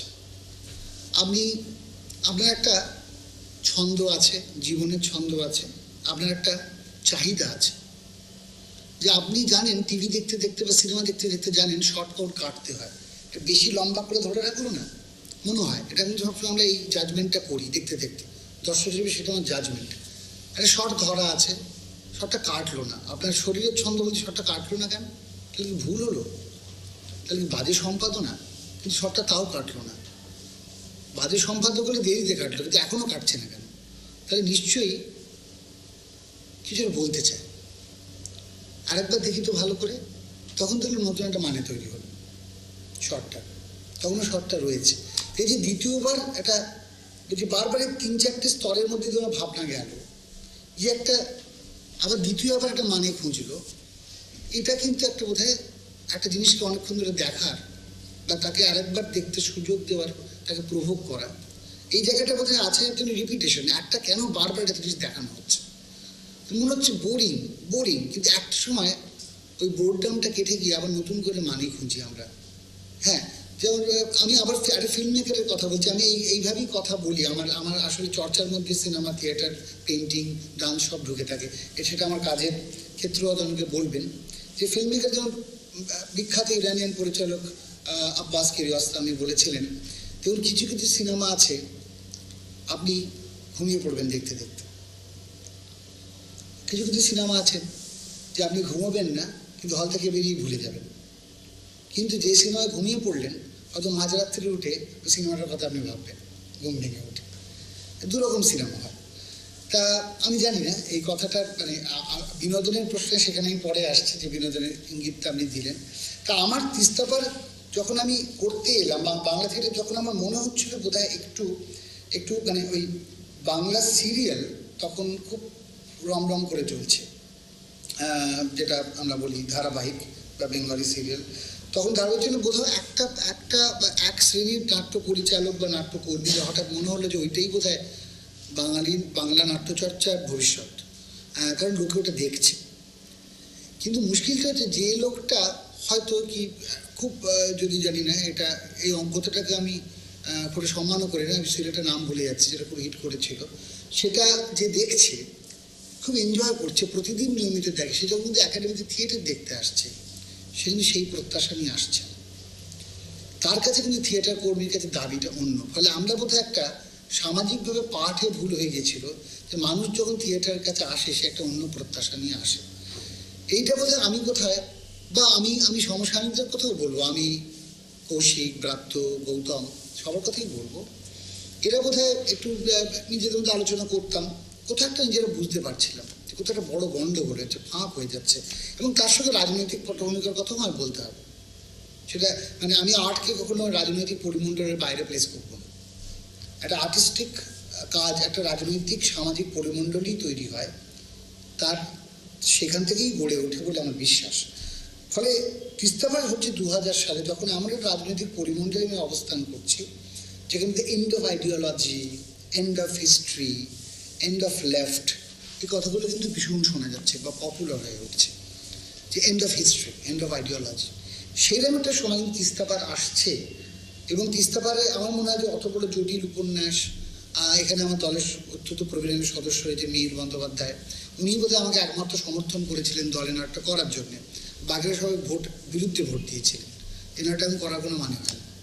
আপনার একটা ছন্দ আছে, জীবনের ছন্দ আছে, আপনার একটা চাহিদা আছে, যে আপনি জানেন টিভি দেখতে দেখতে বা সিনেমা দেখতে দেখতে জানেন শর্ট কাট কাটতে হয়, বেশি লম্বা করে ধরে রাখলো না, মনে হয় এটা কিন্তু সবসময় আমরা এই জাজমেন্টটা করি দেখতে দেখতে, দর্শক হিসেবে সেটা আমার জাজমেন্ট। একটা শর্ট ধরা আছে, শর্টটা কাটলো না, আপনার শরীরের ছন্দ বলছে শর্টটা কাটলো না কেন, তাহলে কি ভুল হলো, তাহলে কি বাজে সম্পাদনা, কিন্তু শর্টটা তাও কাটলো না, বাজে সম্পাদক হলে দেরিতে কাটলো, কিন্তু এখনো কাটছে না কেন, তাহলে নিশ্চয়ই কিছু বলতে চায়। আরেকবার দেখি তো ভালো করে, তখন দেখলো নতুন একটা মানে তৈরি হলো শর্টটা, তখনও শর্টটা রয়েছে। এই যে দ্বিতীয়বার একটা বলছি বারবার 3-4টে স্তরের মধ্যে যেন ভাবনা গেল, যে একটা আবার দ্বিতীয়বার একটা মানে খুঁজলো, এটা কিন্তু একটা বোধহয় একটা জিনিসকে অনেকক্ষণ ধরে দেখার বা তাকে আরেকবার দেখতে সুযোগ দেওয়ার, তাকে প্রভোগ করা, এই জায়গাটা বোধহয় আছে একটা রিপিটেশন, একটা কেন বারবার একটা জিনিস দেখানো হচ্ছে, মনে হচ্ছে বোরিং, কিন্তু একটা সময় ওই বোরডামটা কেটে গিয়ে আবার নতুন করে মানে খুঁজি আমরা। হ্যাঁ, যেমন আমি আবার একটা ফিল্ম মেকারের কথা বলছি, আমি এইভাবেই কথা বলি। আমার আমার আসলে চর্চার মধ্যে সিনেমা, থিয়েটার, পেন্টিং, ডান্স সব ঢুকে থাকে। সেটা আমার কাজের ক্ষেত্রেও আমাকে বলবেন যে ফিল্ম মেকার যেমন বিখ্যাত ইরানিয়ান পরিচালক আব্বাস কিয়ারোস্তামি বলেছিলেন, তেমন কিছু কিছু সিনেমা আছে আপনি ঘুমিয়ে পড়বেন দেখতে দেখতে। কিছু কিছু সিনেমা আছে যে আপনি ঘুমাবেন না, কিন্তু হল থেকে বেরিয়ে ভুলে যাবেন। কিন্তু যে সিনেমায় ঘুমিয়ে পড়লেন, হয়তো মাঝরাত্রে উঠে ওই সিনেমাটার কথা আপনি ভাববেন, ঘুম ভেঙে উঠে। দুরকম সিনেমা হয়। তা আমি জানি না এই কথাটা মানে বিনোদনের প্রশ্নে সেখানেই পরে আসছে, যে বিনোদনের ইঙ্গিতটা আপনি দিলেন। তা আমার তিস্তাপার যখন আমি করতে এলাম বাংলা থিয়েটার, যখন আমার মনে হচ্ছিল বোধহয় একটু একটু মানে ওই বাংলা সিরিয়াল তখন খুব রমরম করে চলছে, যেটা আমরা বলি ধারাবাহিক বা বেঙ্গলি সিরিয়াল। তখন ধারাবাহিক জন্য বোধহয় এক শ্রেণীর নাট্য পরিচালক বা নাট্যকর্মী হঠাৎ মনে হলো যে ওইটাই বোধহয় বাংলা নাট্যচর্চার ভবিষ্যৎ, কারণ লোকে ওটা দেখছে। কিন্তু মুশকিলটা হচ্ছে যে লোকটা হয়তো কি খুব যদি জানি না এটা এই অঙ্কটাকে আমি করে সম্মানও করি না, আমি সিরিয়ালটা নাম ভুলে যাচ্ছি, যেটা খুব হিট করেছিল, সেটা যে দেখছে খুব এনজয় করছে, প্রতিদিন নিয়মিত দেখে, সে যখন কিন্তু একাডেমিতে থিয়েটার দেখতে আসছে সে কিন্তু সেই প্রত্যাশা নিয়ে আসছে। তার কাছে কিন্তু থিয়েটার কর্মীর কাছে দাবিটা অন্য। ফলে আমরা বোধহয় একটা সামাজিকভাবে পাঠে ভুল হয়ে গেছিল যে মানুষ যখন থিয়েটারের কাছে আসে সে একটা অন্য প্রত্যাশা নিয়ে আসে। এইটা বোধহয় আমি কোথায় বা আমি সমসাময়িকদের কথাও বলবো, আমি কৌশিক, ব্রাত্য, গৌতম সবার কথাই বলবো, এরা বোধহয় একটু নিজেদের মধ্যে আলোচনা করতাম, কোথাও একটা নিজেরা বুঝতে পারছিলাম যে কোথাও একটা বড় গন্ডগোল হচ্ছে, ফাঁক হয়ে যাচ্ছে। এবং তার সঙ্গে রাজনৈতিক পটভূমিকার কথাও আমার বলতে হবে। সেটা মানে আমি আর্টকে কখনো রাজনৈতিক পরিমণ্ডলের বাইরে প্লেস করব না। একটা আর্টিস্টিক কাজ একটা রাজনৈতিক সামাজিক পরিমণ্ডলই তৈরি হয়, তার সেখান থেকেই গড়ে ওঠে বলে আমার বিশ্বাস। ফলে তিস্তাপার হচ্ছে 2000 সালে, যখন আমরা রাজনৈতিক পরিমণ্ডলে আমি অবস্থান করছি, যেখানে end of ideology, end of history, end of left, এই কথাগুলো কিন্তু ভীষণ শোনা যাচ্ছে বা পপুলার হয়ে উঠছে, যে end of history, end of ideology. সেরকম একটা সময় কিন্তু তিস্তাপার আসছে। এবং তিস্তাপারে আমার মনে হয় যে অত বড় জটিল উপন্যাস, এখানে আমার দলের অত্যন্ত প্রবীণ সদস্য হয়েছে মীর বন্দ্যোপাধ্যায়, উনি বোধহয় আমাকে একমাত্র সমর্থন করেছিলেন দলে নাট্য করার জন্যে। বাকিরা সবাই বিরুদ্ধে ভোট দিয়েছিলেন। এই নাটক আমি করার কোনো মানে হয় না।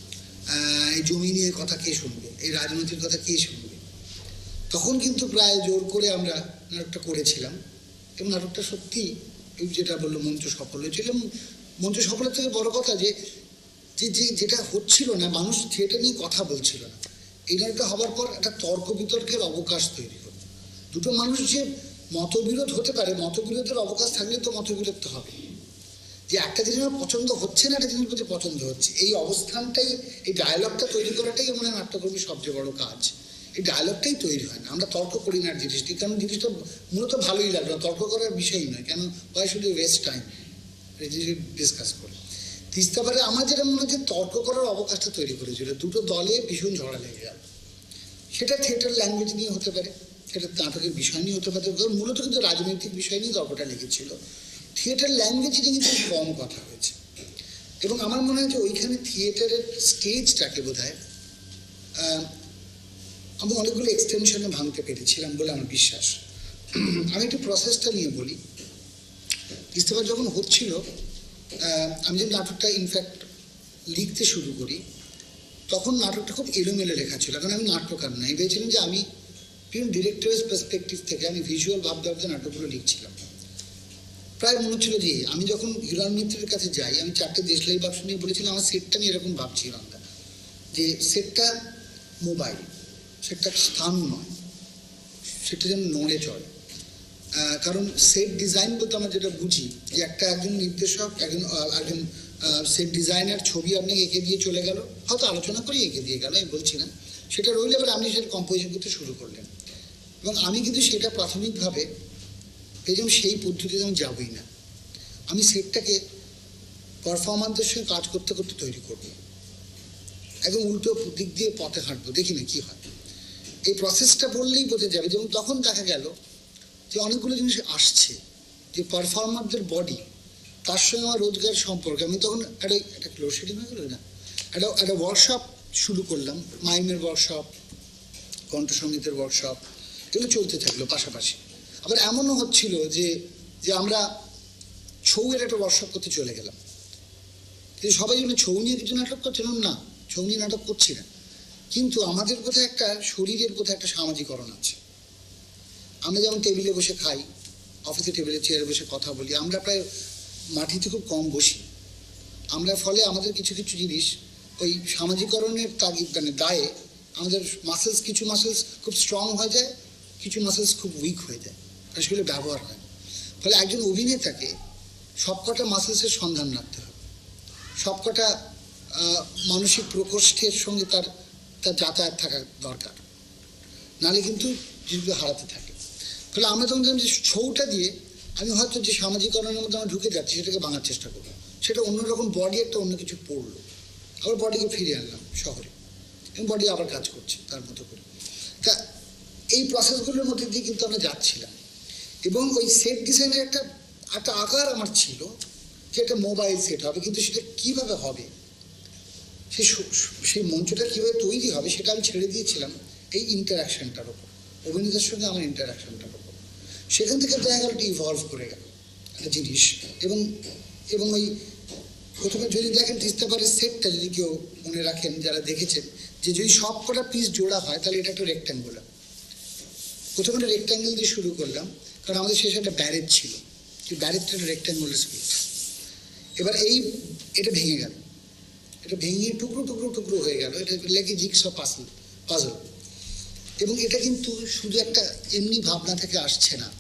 এই জমি নিয়ে কথা কে শুনবে, এই রাজনীতির কথা কে শুনবে? তখন কিন্তু প্রায় জোর করে আমরা নাটকটা করেছিলাম, এবং নাটকটা সত্যি যেটা বললো মঞ্চ সফল হয়েছিল। এবং মঞ্চ সফলের থেকে বড় কথা যে যেটা হচ্ছিল না, মানুষ থিয়েটার নিয়ে কথা বলছিল না। এই নাটকটা হবার পর একটা তর্ক বিতর্কের অবকাশ তৈরি হলো। দুটো মানুষ যে মতবিরোধ হতে পারে, মতবিরোধের অবকাশ থাকলে তো মতবিরোধ তো হবে। যে একটা জিনিস আমার পছন্দ হচ্ছে না, একটা জিনিস বলছে পছন্দ হচ্ছে, এই অবস্থানটাই, এই ডায়ালগটা তৈরি করাটাই মনে হয় নাট্যকর্মীর সবচেয়ে বড় কাজ। এই ডায়ালগটাই তৈরি হয় না, আমরা তর্ক করি না জিনিসটি, কারণ জিনিসটা মূলত ভালোই লাগলো, তর্ক করার বিষয়ই নয়। কেন why should you waste time discuss করে? তিস্তাপারে আমার যেটা মনে হচ্ছে তর্ক করার অবকাশটা তৈরি করেছিল, দুটো দলে ভীষণ ঝগড়া লেগে গেল। সেটা থিয়েটার ল্যাঙ্গুয়েজ নিয়ে হতে পারে, সেটা নাটকের বিষয় নিয়ে হতে পারে, কারণ মূলত কিন্তু রাজনৈতিক বিষয় নিয়ে তর্কটা লেগেছিল। থিয়েটার ল্যাঙ্গুয়েজ নিয়ে কিন্তু কম কথা হয়েছে। এবং আমার মনে হয় যে ওইখানে থিয়েটারের স্টেজটাকে বোধহয় আমি অনেকগুলো এক্সটেনশনে ভাঙতে পেরেছিলাম বলে আমার বিশ্বাস। আমি একটু প্রসেসটা নিয়ে বলি। তিস্তাপার যখন হচ্ছিল, আমি যে নাটকটা ইনফ্যাক্ট লিখতে শুরু করি, তখন নাটকটা খুব এলোমেলো লেখা ছিল, কারণ আমি নাট্যকার না। আমি ভেবেছিলাম যে আমি ফিল্ম ডিরেক্টরের পার্সপেক্টিভ থেকে আমি ভিজুয়াল ভাবতে ভাবতে নাটকগুলো লিখছিলাম। প্রায় মনে হচ্ছিল যে আমি যখন হিরণ মিত্রের কাছে যাই, আমি 4টে দেশলাই বাক্স নিয়ে বলেছিলাম আমার সেটটা নিয়ে এরকম ভাবছিলাম আমরা, যে সেটটা মোবাইল, সেটটা স্থান নয়, সেটা যেন নড়ে চড়ে। কারণ সেট ডিজাইন বলতে আমরা যেটা বুঝি যে একজন নির্দেশক, একজন সেট ডিজাইনার ছবি আপনি এঁকে দিয়ে চলে গেল, হয়তো আলোচনা করে এঁকে দিয়ে গেল, আমি বলছি না, সেটা রইলে এবার আপনি সেটা কম্পোজিশন করতে শুরু করলেন। এবং আমি কিন্তু সেটা প্রাথমিকভাবে পেলাম, সেই পদ্ধতিতে আমি যাবই না। আমি সেটটাকে পারফরমান্সের সঙ্গে কাজ করতে করতে তৈরি করবো, একদম উল্টো দিক দিয়ে পথে হাঁটবো, দেখি না কি হয়। এই প্রসেসটা বললেই বোঝা যাবে। যেমন তখন দেখা গেল যে অনেকগুলো জিনিস আসছে, যে পারফর্মারদের বডি, তার সঙ্গে আমার রোজগার সম্পর্কে। আমি তখন একটা লোডশেডিং হয়ে গেল না, একটা ওয়ার্কশপ শুরু করলাম, মাইমের ওয়ার্কশপ, কণ্ঠসঙ্গীতের ওয়ার্কশপ, এগুলো চলতে থাকলো পাশাপাশি। আবার এমনও হচ্ছিল যে আমরা ছৌয়ের একটা ওয়ার্কশপ করতে চলে গেলাম। কিন্তু সবাই যেন ছৌ নিয়ে কিছু নাটক করছিলাম না, ছৌ নিয়ে নাটক করছি না, কিন্তু আমাদের বোধহয় একটা শরীরের বোধহয় একটা সামাজিকরণ আছে। আমরা যেমন টেবিলে বসে খাই, অফিসে টেবিলে চেয়ারে বসে কথা বলি, আমরা প্রায় মাটিতে খুব কম বসি। আমরা ফলে আমাদের কিছু কিছু জিনিস ওই সামাজিকরণের তাগিদ মানে দায়ে আমাদের কিছু মাসেলস খুব স্ট্রং হয়ে যায়, কিছু মাসেলস খুব উইক হয়ে যায়, সেগুলো ব্যবহার হয়। ফলে একজন অভিনেতাকে সবকটা মাসেলসের সন্ধান রাখতে হবে, সবকটা মানসিক প্রকোষ্ঠের সঙ্গে তার যাতায়াত থাকা দরকার, নাহলে কিন্তু জিনিসগুলো হারাতে থাকে। ফলে আমরা তখন যে ছৌটা দিয়ে আমি হয়তো যে সামাজিকরণের মধ্যে আমরা ঢুকে যাচ্ছি সেটাকে ভাঙার চেষ্টা করবো, সেটা অন্যরকম বডি একটা অন্য কিছু পড়লো, আবার বডিকে ফিরিয়ে আনলাম শহরে, এবং বডি আবার কাজ করছে তার মতো করে। তা এই প্রসেসগুলোর মধ্যে দিয়ে কিন্তু আমরা যাচ্ছিলাম। এবং ওই সেট ডিজাইনের একটা আকার আমার ছিল যে একটা মোবাইল সেট হবে, কিন্তু সেটা কীভাবে হবে, সেই মঞ্চটা কীভাবে তৈরি হবে সেটা আমি ছেড়ে দিয়েছিলাম এই ইন্টারাকশনটার ওপর, অভিনেতার সঙ্গে আমার ইন্টারাকশনটার ওপর। সেখান থেকে দেখা গেল ইভলভ করে গেল একটা জিনিস। এবং ওই প্রথমে যদি দেখেন তিস্তা পাড়ের সেটটা যদি কেউ মনে রাখেন, যারা দেখেছেন, যে যদি সব কটা পিস জোড়া হয় তাহলে এটা একটা রেক্ট্যাঙ্গুলার। প্রথমে একটা রেক্ট্যাঙ্গেল দিয়ে শুরু করলাম, কারণ আমাদের শেষে একটা ব্যারেজ ছিল, যে ব্যারেজটা একটা রেক্ট্যাঙ্গুলার স্পেস। এবার এটা ভেঙে গেল, এটা ভেঙে টুকরো টুকরো টুকরো হয়ে গেল, এটা লেগে জিগস পাজল। এবং এটা কিন্তু শুধু একটা এমনি ভাবনা থেকে আসছে না,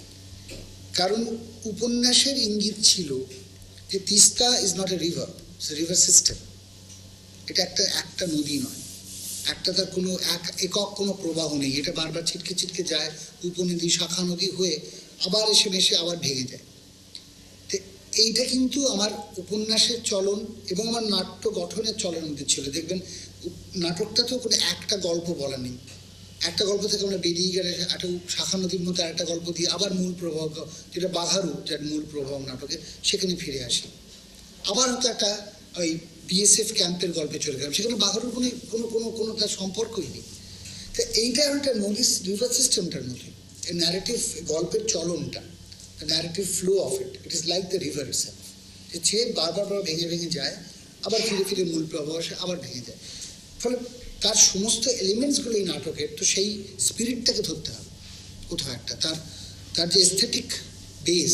কারণ উপন্যাসের ইঙ্গিত ছিল যে Teesta is not a river, it's a river system. এটা একটা নদী নয়, তার কোনো একক কোনো প্রবাহ নেই, এটা বারবার ছিটকে ছিটকে যায়, উপনদী শাখা নদী হয়ে আবার এসে মেশে আবার ভেঙে যায়। তো এইটা কিন্তু আমার উপন্যাসের চলন এবং আমার নাট্য গঠনের চলনের মধ্যে ছিল। দেখবেন নাটকটাতেও কোনো একটা গল্প বলা নেই, একটা গল্প থেকে আমরা বেরিয়ে গেলে একটা শাখা নদীর মতো একটা গল্প দিয়ে আবার মূল প্রভাব, যেটা বাঘারু, যার মূল প্রভাব নাটকের, সেখানে ফিরে আসি। আবার হয়তো একটা ওই বিএসএফ ক্যাম্পের গল্পে চলে গেলাম, সেখানে বাঘারুর কোনো তার সম্পর্কই নেই। তো এইটা একটা রিভার সিস্টেমটার মধ্যে এই ন্যারেটিভ গল্পের চলনটা, the narrative flow of it is like the river itself, যে বারবার ভেঙে ভেঙে যায়, আবার ফিরে ফিরে মূল প্রভাব আসে, আবার ভেঙে যায়। ফলে তার সমস্ত এলিমেন্টসগুলো এই নাটকের, তো সেই স্পিরিটটাকে ধরতে হবে কোথাও একটা, তার যে এস্থেটিক বেস,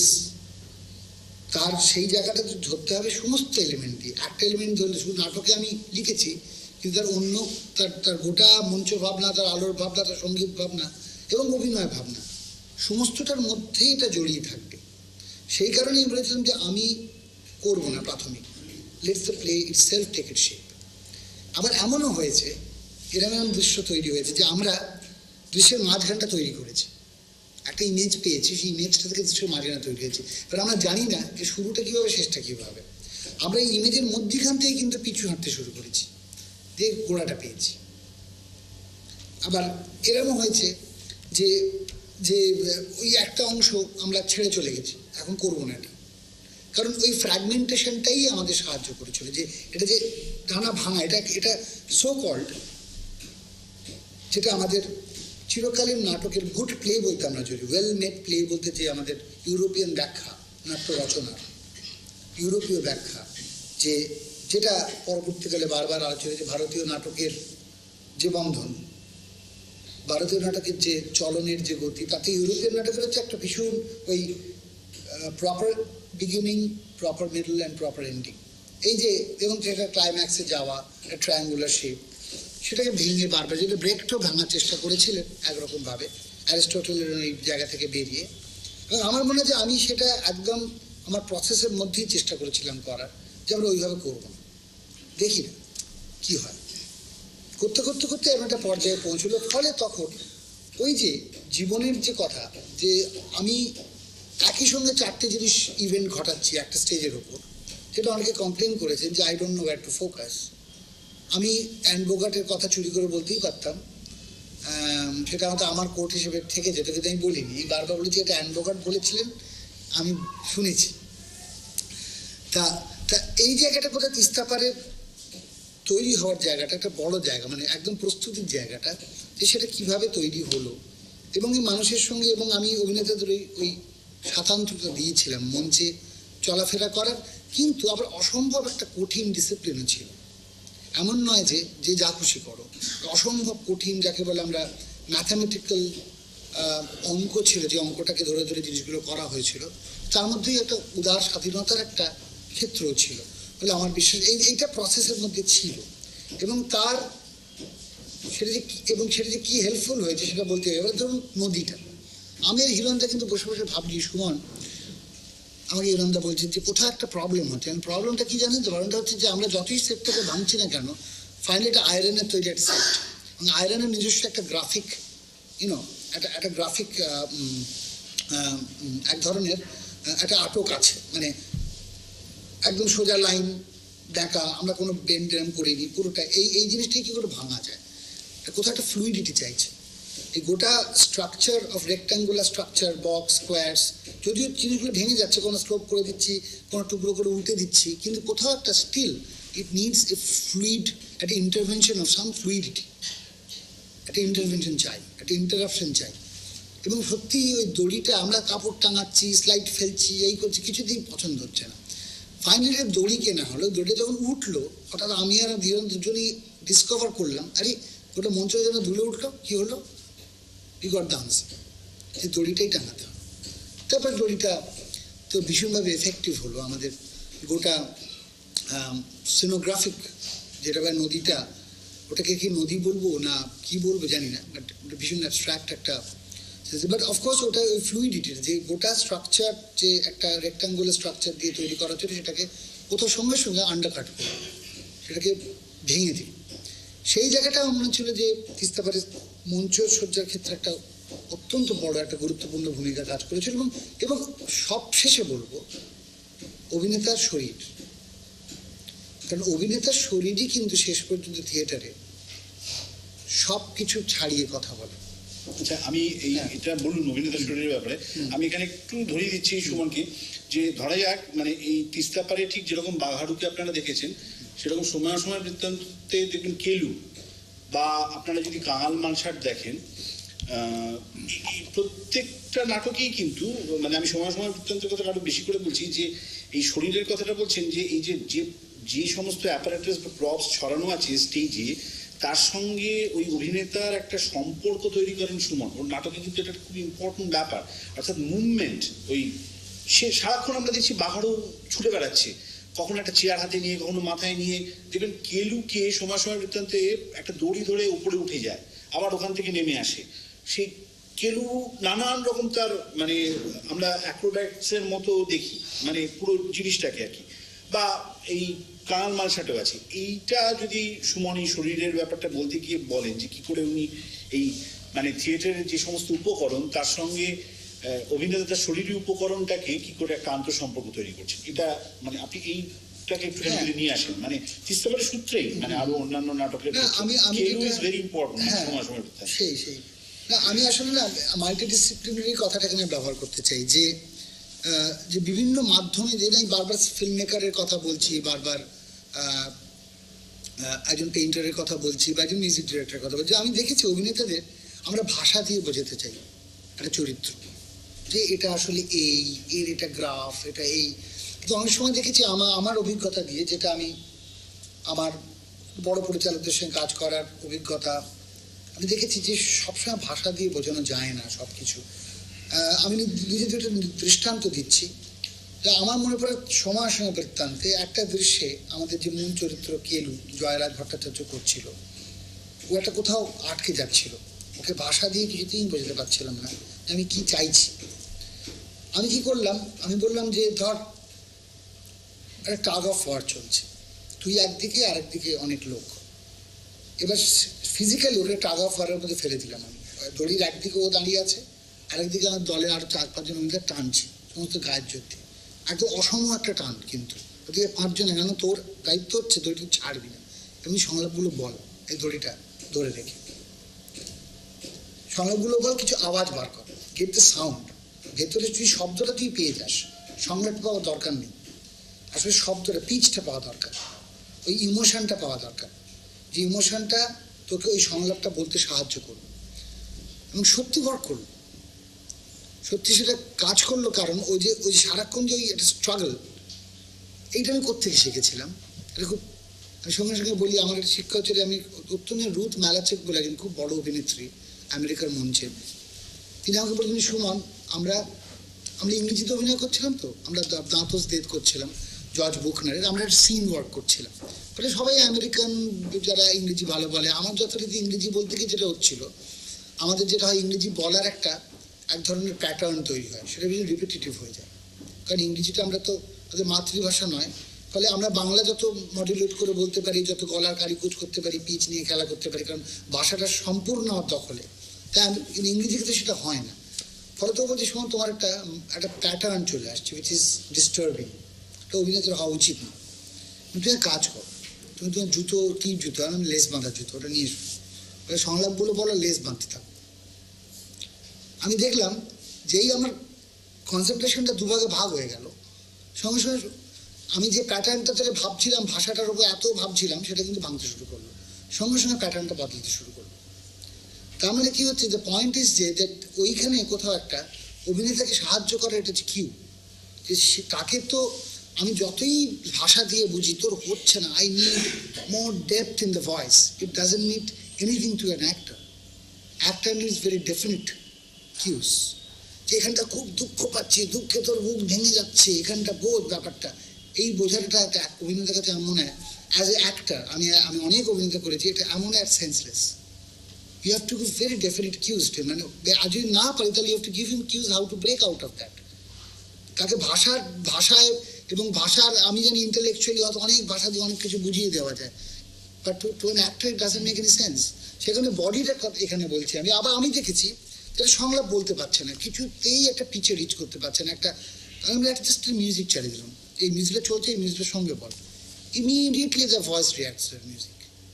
তার সেই জায়গাটা ধরতে হবে সমস্ত এলিমেন্ট দিয়ে। একটা এলিমেন্ট ধরলে শুধু নাটকে আমি লিখেছি, কিন্তু তার অন্য তার গোটা মঞ্চ ভাবনা, তার আলোর ভাবনা, তার সঙ্গীত ভাবনা এবং অভিনয় ভাবনা, সমস্তটার মধ্যেই এটা জড়িয়ে থাকবে। সেই কারণেই বলেছিলাম যে আমি করবো না প্রাথমিক, let's the play itself take it shape. আবার এমনও হয়েছে, এরকম দৃশ্য তৈরি হয়েছে যে আমরা দৃশ্যের মাঝখানটা তৈরি করেছি, একটা ইমেজ পেয়েছি, সেই ইমেজটা থেকে দৃশ্যের মাঝখানে তৈরি হয়েছে। এবার আমরা জানি না যে শুরুটা কীভাবে শেষটা কীভাবে, আমরা এই ইমেজের মধ্যখান থেকে কিন্তু পিছু হাঁটতে শুরু করেছি, দিয়ে গোড়াটা পেয়েছি। আবার এরকম হয়েছে যে যে ওই একটা অংশ আমরা ছেড়ে চলে গেছি, এখন করবো না এটা, কারণ ওই ফ্র্যাগমেন্টেশনটাই আমাদের সাহায্য করেছিল, যে এটা যে টানা ভাঙা, এটা সো কল্ড, যেটা আমাদের চিরকালীন নাটকের গুড প্লে বলতে আমরা যদি ওয়েল মেড প্লে বলতে, যে আমাদের ইউরোপিয়ান ব্যাখ্যা নাট্য রচনার, ইউরোপীয় ব্যাখ্যা, যেটা পরবর্তীকালে বারবার আলোচনা, যে ভারতীয় নাটকের যে বন্ধন, ভারতীয় নাটকের যে চলনের যে গতি, তাতে ইউরোপিয়ান নাটকের হচ্ছে একটা ভীষণ ওই proper beginning, proper middle and proper ending, এই যে, এবং যেটা ক্লাইম্যাক্সে যাওয়া, ট্রায়াঙ্গুলার শেপ, সেটাকে ভেঙে বারবার, যেটা ব্রেকটাও ভাঙার চেষ্টা করেছিলেন একরকমভাবে অ্যারিস্টটলের ওই জায়গা থেকে বেরিয়ে। এবং আমার মনে হয় যে আমি সেটা একদম আমার প্রসেসের মধ্যেই চেষ্টা করেছিলাম করার, যে আমরা ওইভাবে করবো না, দেখি না কী হয়। করতে করতে করতে এমন একটা পর্যায়ে পৌঁছলো, ফলে তখন ওই যে জীবনের যে কথা, যে আমি একই সঙ্গে চারটে জিনিস ইভেন্ট ঘটাচ্ছি একটা স্টেজের ওপর, সেটা অনেকে কমপ্লেন করেছেন যে I don't know where to focus. আমি অ্যান বোগার্টের কথা চুরি করে বলতেই পারতাম, সেটা হয়তো আমার কোর্ট হিসেবে থেকে যেত, কিন্তু আমি বলিনি, বারবার বলেছি এটা অ্যান বোগার্ট বলেছিলেন, আমি শুনেছি। তা এই জায়গাটা কোথায় তিস্তা পাড়ের তৈরি হওয়ার জায়গাটা একটা বড় জায়গা, মানে একদম প্রস্তুতির জায়গাটা, যে সেটা কিভাবে তৈরি হলো এবং এই মানুষের সঙ্গে, এবং আমি অভিনেতাদের ওই স্বাতন্ত্র্যতা দিয়েছিলাম মঞ্চে চলাফেরা করার, কিন্তু আবার অসম্ভব একটা কঠিন ডিসিপ্লিনও ছিল। এমন নয় যে যে যা খুশি করো, অসম্ভব কঠিন, যাকে বলে আমরা ম্যাথামেটিক্যাল অঙ্ক ছিল, যে অঙ্কটাকে ধরে ধরে জিনিসগুলো করা হয়েছিল, তার মধ্যেই একটা উদার স্বাধীনতার একটা ক্ষেত্রও ছিল বলে আমার বিশ্বাস। এইটা প্রসেসের মধ্যে ছিল, এবং তার সেটা যে কি হেল্পফুল হয়েছে সেটা বলতে হবে। এবার ধরুন নদীটা, আমি আর হিরণদা কিন্তু বসে বসে ভাবছি, সুমন আমাকে হিরণদা বলছেন যে কোথাও একটা প্রবলেম হচ্ছে। আমি প্রবলেমটা কি জানেন তো? প্রবলেমটা হচ্ছে যে আমরা যতই সেটটাকে ভাঙছি না কেন, ফাইনালি এটা আয়রনের তৈরি একটা সেট, এবং আয়রনের নিজস্ব একটা গ্রাফিক, একটা গ্রাফিক এক ধরনের একটা আটক আছে, মানে একদম সোজা লাইন দেখা, আমরা কোনো বেন্ড টেম করিনি পুরোটা। এই জিনিসটাই কি করে ভাঙা যায়? কোথাও একটা ফ্লুইডিটি চাইছে। এই গোটা structure of rectangular structure, box, squares, যদিও জিনিসগুলো ভেঙে যাচ্ছে, কোনো স্লোপ করে দিচ্ছি, কোনো টুকরো করে উল্টে দিচ্ছি, কিন্তু কোথাও একটা still it needs a fluid, একটা ইন্টারভেনশন অফ সাম ফ্লুইডিটি, একটা ইন্টারভেনশন চাই, একটা ইন্টারাপশন চাই। এবং সত্যি ওই দড়িটা আমরা কাপড় টাঙাচ্ছি, স্লাইড ফেলছি, এই করছি, কিছুতেই পছন্দ হচ্ছে না। ফাইনালি দড়ি কেনা হলো, দড়িটা যখন উঠলো, হঠাৎ আমি আর ধীরেন দুজনেই ডিসকভার করলাম, আরে ওটা মঞ্চ যখন দুলে উঠলো, কি হলো, উই গট দ্য আনসার, যে দড়িটাই টাঙাতে হবে। তারপর দড়িটা তো ভীষণভাবে এফেক্টিভ হলো। আমাদের গোটা সিনোগ্রাফিক যেটা বা নদীটা, ওটাকে কি নদী বলবো না কি বলবো জানি না, বাট ভীষণ অ্যাবস্ট্রাক্ট একটা, বাট অফকোর্স ওটা ওই ফ্লুইডিটির যে গোটা স্ট্রাকচার, যে একটা রেক্ট্যাঙ্গুলার স্ট্রাকচার দিয়ে তৈরি করা হচ্ছে, সেটাকে কোথাও সঙ্গে সঙ্গে আন্ডারকাট করে সেটাকে ভেঙে দিই। সেই জায়গাটা আমার মনে ছিল যে তিস্তাপাড়ের মঞ্চ সজ্জার ক্ষেত্রে একটা অত্যন্ত বড় একটা গুরুত্বপূর্ণ ভূমিকা কাজ করেছিল। এবং সব শেষে বলবো অভিনেতার শরীর, কারণ অভিনেতার শরীরই কিন্তু শেষ পর্যন্ত থিয়েটারে সব কিছু ছাড়িয়ে কথা বলে। আচ্ছা, আমি এটা বলুন অভিনেতা শরীরের ব্যাপারে, আমি এখানে একটু ধরিয়ে দিচ্ছি সুমনকে, যে ধরা যাক মানে এই তিস্তাপাড়ে ঠিক যেরকম বাঘাড়ুকে আপনারা দেখেছেন, সেরকম সময় সময় বৃত্তান্তে দেখবেন কেলু, বা আপনারা যদি কাঙাল মানসার দেখেন, প্রত্যেকটা নাটকেই কিন্তু, মানে আমি সময় সময় বৃত্তান্তের কথাটা আরো বেশি করে বলছি, যে এই শরীরের কথাটা বলছেন, যে এই যে সমস্ত অ্যাপারেটাস বা প্রপস ছড়ানো আছে স্টেজে, তার সঙ্গে ওই অভিনেতার একটা সম্পর্ক তৈরি করেন সুমন। ওর নাটকে কিন্তু এটা খুব ইম্পর্টেন্ট ব্যাপার, অর্থাৎ মুভমেন্ট। ওই সে সারাক্ষণ আমরা দেখছি বাঘাড়ও ছুটে বেড়াচ্ছে, কখনো একটা চেয়ার হাতে নিয়ে, কখনো মাথায় নিয়ে। দেখবেন কেলুকে সময় সময় বৃত্তান্তে একটা দড়ি ধরে উপরে উঠে যায়, আবার ওখান থেকে নেমে আসে। সেই কেলু নানান রকম তার, মানে আমরা অ্যাক্রোব্যাটসের মতো দেখি, মানে পুরো জিনিসটাকে আর কি। বা এই কাঙাল মালসাটাও আছে। এইটা যদি সুমন এই শরীরের ব্যাপারটা বলতে গিয়ে বলেন, যে কি করে উনি এই মানে থিয়েটারের যে সমস্ত উপকরণ, তার সঙ্গে অভিনেতা তার শরীরী উপকরণটাকে কি করে একটা আন্তঃসম্পর্ক তৈরি করছেন, এটা মানে আপনি এইটাকে একটু যদি নিয়ে আসেন, মানে তিস্তাপাড়ের সূত্রেই, মানে আরো অন্যান্য নাটকের ভেরি ইম্পর্টেন্ট সেই না, আমি আসলে না মাল্টিডিসিপ্লিনারি কথাটা এখানে ব্যবহার করতে চাই, যে বিভিন্ন মাধ্যমে, যে আমি বারবার ফিল্ম মেকারের কথা বলছি, বারবার একজন পেইন্টারের কথা বলছি, বা একজন মিউজিক ডিরেক্টরের কথা বলছি। আমি দেখেছি অভিনেতাদের আমরা ভাষা দিয়ে বোঝাতে চাই একটা চরিত্র, যে এটা আসলে এর এটা গ্রাফ, এটা এই। কিন্তু অনেক সময় দেখেছি আমার অভিজ্ঞতা দিয়ে, যেটা আমি আমার বড় পরিচালকদের সঙ্গে কাজ করার অভিজ্ঞতা, আমি দেখেছি যে সবসময় ভাষা দিয়ে বোঝানো যায় না সব কিছু। আমি নিজে দুটো দৃষ্টান্ত দিচ্ছি। আমার মনে পড়ে সময় বৃত্তান্তে একটা দৃশ্যে আমাদের যে মূল চরিত্র কেলু, জয়রাজ ভট্টাচার্য করছিল, ও একটা কোথাও আটকে যাচ্ছিল, ওকে ভাষা দিয়ে কিছুতেই বোঝাতে পারছিলাম না আমি কি চাইছি। আমি কি করলাম, আমি বললাম যে ধর একটা টাগ অফ ওয়ার চলছে, তুই একদিকে আরেকদিকে অনেক লোক, এবার ফিজিক্যালি ওকে টাগ অফ ওয়ারের মধ্যে ফেলে দিলাম। আমি দড়ির একদিকে ও দাঁড়িয়ে আছে, আরেকদিকে আমার দলে আরো 4-5 জন মিলে টানছি সমস্ত গায়ের জোর, একদম অসম একটা টান। কিন্তু ওদিকে 5 জন, কেন তোর দায়িত্ব হচ্ছে দড়িটা ছাড়বি না, এমনি সংলাপগুলো বল, এই দড়িটা ধরে রেখে সংলাপগুলো বল, কিছু আওয়াজ বার কর, গেট দ্য সাউন্ড। ভেতরে তুই শব্দটা তুই পেয়ে যাস, সংলাপ পাওয়ার দরকার নেই, আসলে শব্দটা পিচটা পাওয়া দরকার। ওই ইমোশনটা পাওয়া দরকার, যে ইমোশনটা তোকে ওই সংলাপটা বলতে সাহায্য করবে। এবং সত্যি ওয়ার্ক করলো, সত্যি সেটা কাজ করলো। কারণ ওই যে সারাক্ষণ যে ওই একটা স্ট্রাগল, এইটা আমি কোত্থেকে শিখেছিলাম। এটা খুব, আমি সঙ্গে সঙ্গে বলি, আমার একটা শিক্ষা হচ্ছে, আমি অত্যন্ত রুথ ম্যালাচেক বলে একজন খুব বড় অভিনেত্রী আমেরিকার মঞ্চে, তিনি আমাকে বললেন, সুমন, আমরা ইংরেজিতে অভিনয় করছিলাম, তো আমরা দাঁতস দেদ করছিলাম জর্জ বুকনারের, আমরা একটা সিন ওয়ার্ক করছিলাম। ফলে সবাই আমেরিকান যারা ইংরেজি ভালো বলে, আমার যথারীতি ইংরেজি বলতে গিয়ে যেটা হচ্ছিল, আমাদের যেটা হয়, ইংরেজি বলার এক ধরনের প্যাটার্ন তৈরি হয়, সেটা বেশি রিপিটেটিভ হয়ে যায়। কারণ ইংরেজিটা আমরা তো আমাদের মাতৃভাষা নয়, ফলে আমরা বাংলা যত মডুলেট করে বলতে পারি, যত গলার কারিকুচ করতে পারি, পিচ নিয়ে খেলা করতে পারি, কারণ ভাষাটা সম্পূর্ণ আমার দখলে, তাই ইংরেজি ক্ষেত্রে সেটা হয় না। ফলে তো বলছি, সময় তোমার একটা প্যাটার্ন চলে আসছে, উইচ ইজ ডিস্টার্বিং। একটা অভিনেত্রী হওয়া উচিত না। তুমি কাজ করো, তুমি তোমার জুতো, কি জুতো, আমি লেস বাঁধা জুতো, ওটা নিয়ে এসো, ওটা সংলাপগুলো বলো, লেস বাঁধতে থাকো। আমি দেখলাম যেই আমার কনসেন্ট্রেশনটা দুভাগে ভাগ হয়ে গেল, সঙ্গে সঙ্গে আমি যে প্যাটার্নটা থেকে ভাবছিলাম, ভাষাটার উপর এত ভাবছিলাম, সেটা কিন্তু ভাঙতে শুরু করলো, সঙ্গে সঙ্গে প্যাটার্নটা বদলাতে শুরু করলো। তার মানে কি হচ্ছে, দ্য পয়েন্ট ইজ যে ওইখানে কোথাও একটা অভিনেতাকে সাহায্য করার এটা হচ্ছে কিউ, যে তাকে তো আমি যতই ভাষা দিয়ে বুঝি, তোর হচ্ছে না, I need more depth in the voice, it doesn't need anything to an actor. Actor needs very definite cues, যে এখানটা খুব দুঃখ পাচ্ছি, দুঃখে তোর বুক ভেঙে যাচ্ছে, এখানটা বোধ ব্যাপারটা, এই বোঝাটা একটা অভিনেতার কাছে এমন হয়। অ্যাজ এ অ্যাক্টর আমি অনেক অভিনেতা করেছি, এটা এমন এক senseless. You have to give very definite cues to him, মানে আজ যদি না পারি, তাহলে you have to give him cues how to break out of that. তাকে ভাষায় এবং ভাষার, আমি জানি ইন্টেলেকচুয়ালি হয়তো অনেক ভাষা দিয়ে অনেক কিছু বুঝিয়ে দেওয়া যায়, but to an actor it doesn't make any sense. সেখানে বডিটার কথা এখানে বলছি আমি দেখেছি যেটা সংলাপ বলতে পারছে না, কিছুতেই একটা পিচে রিচ করতে পারছে না। আমরা একটা জাস্ট মিউজিক চালিয়ে দিলাম, এই মিউজিকটা চলছে, এই মিউজিকের সঙ্গে বল, immediately the voice reacts to music,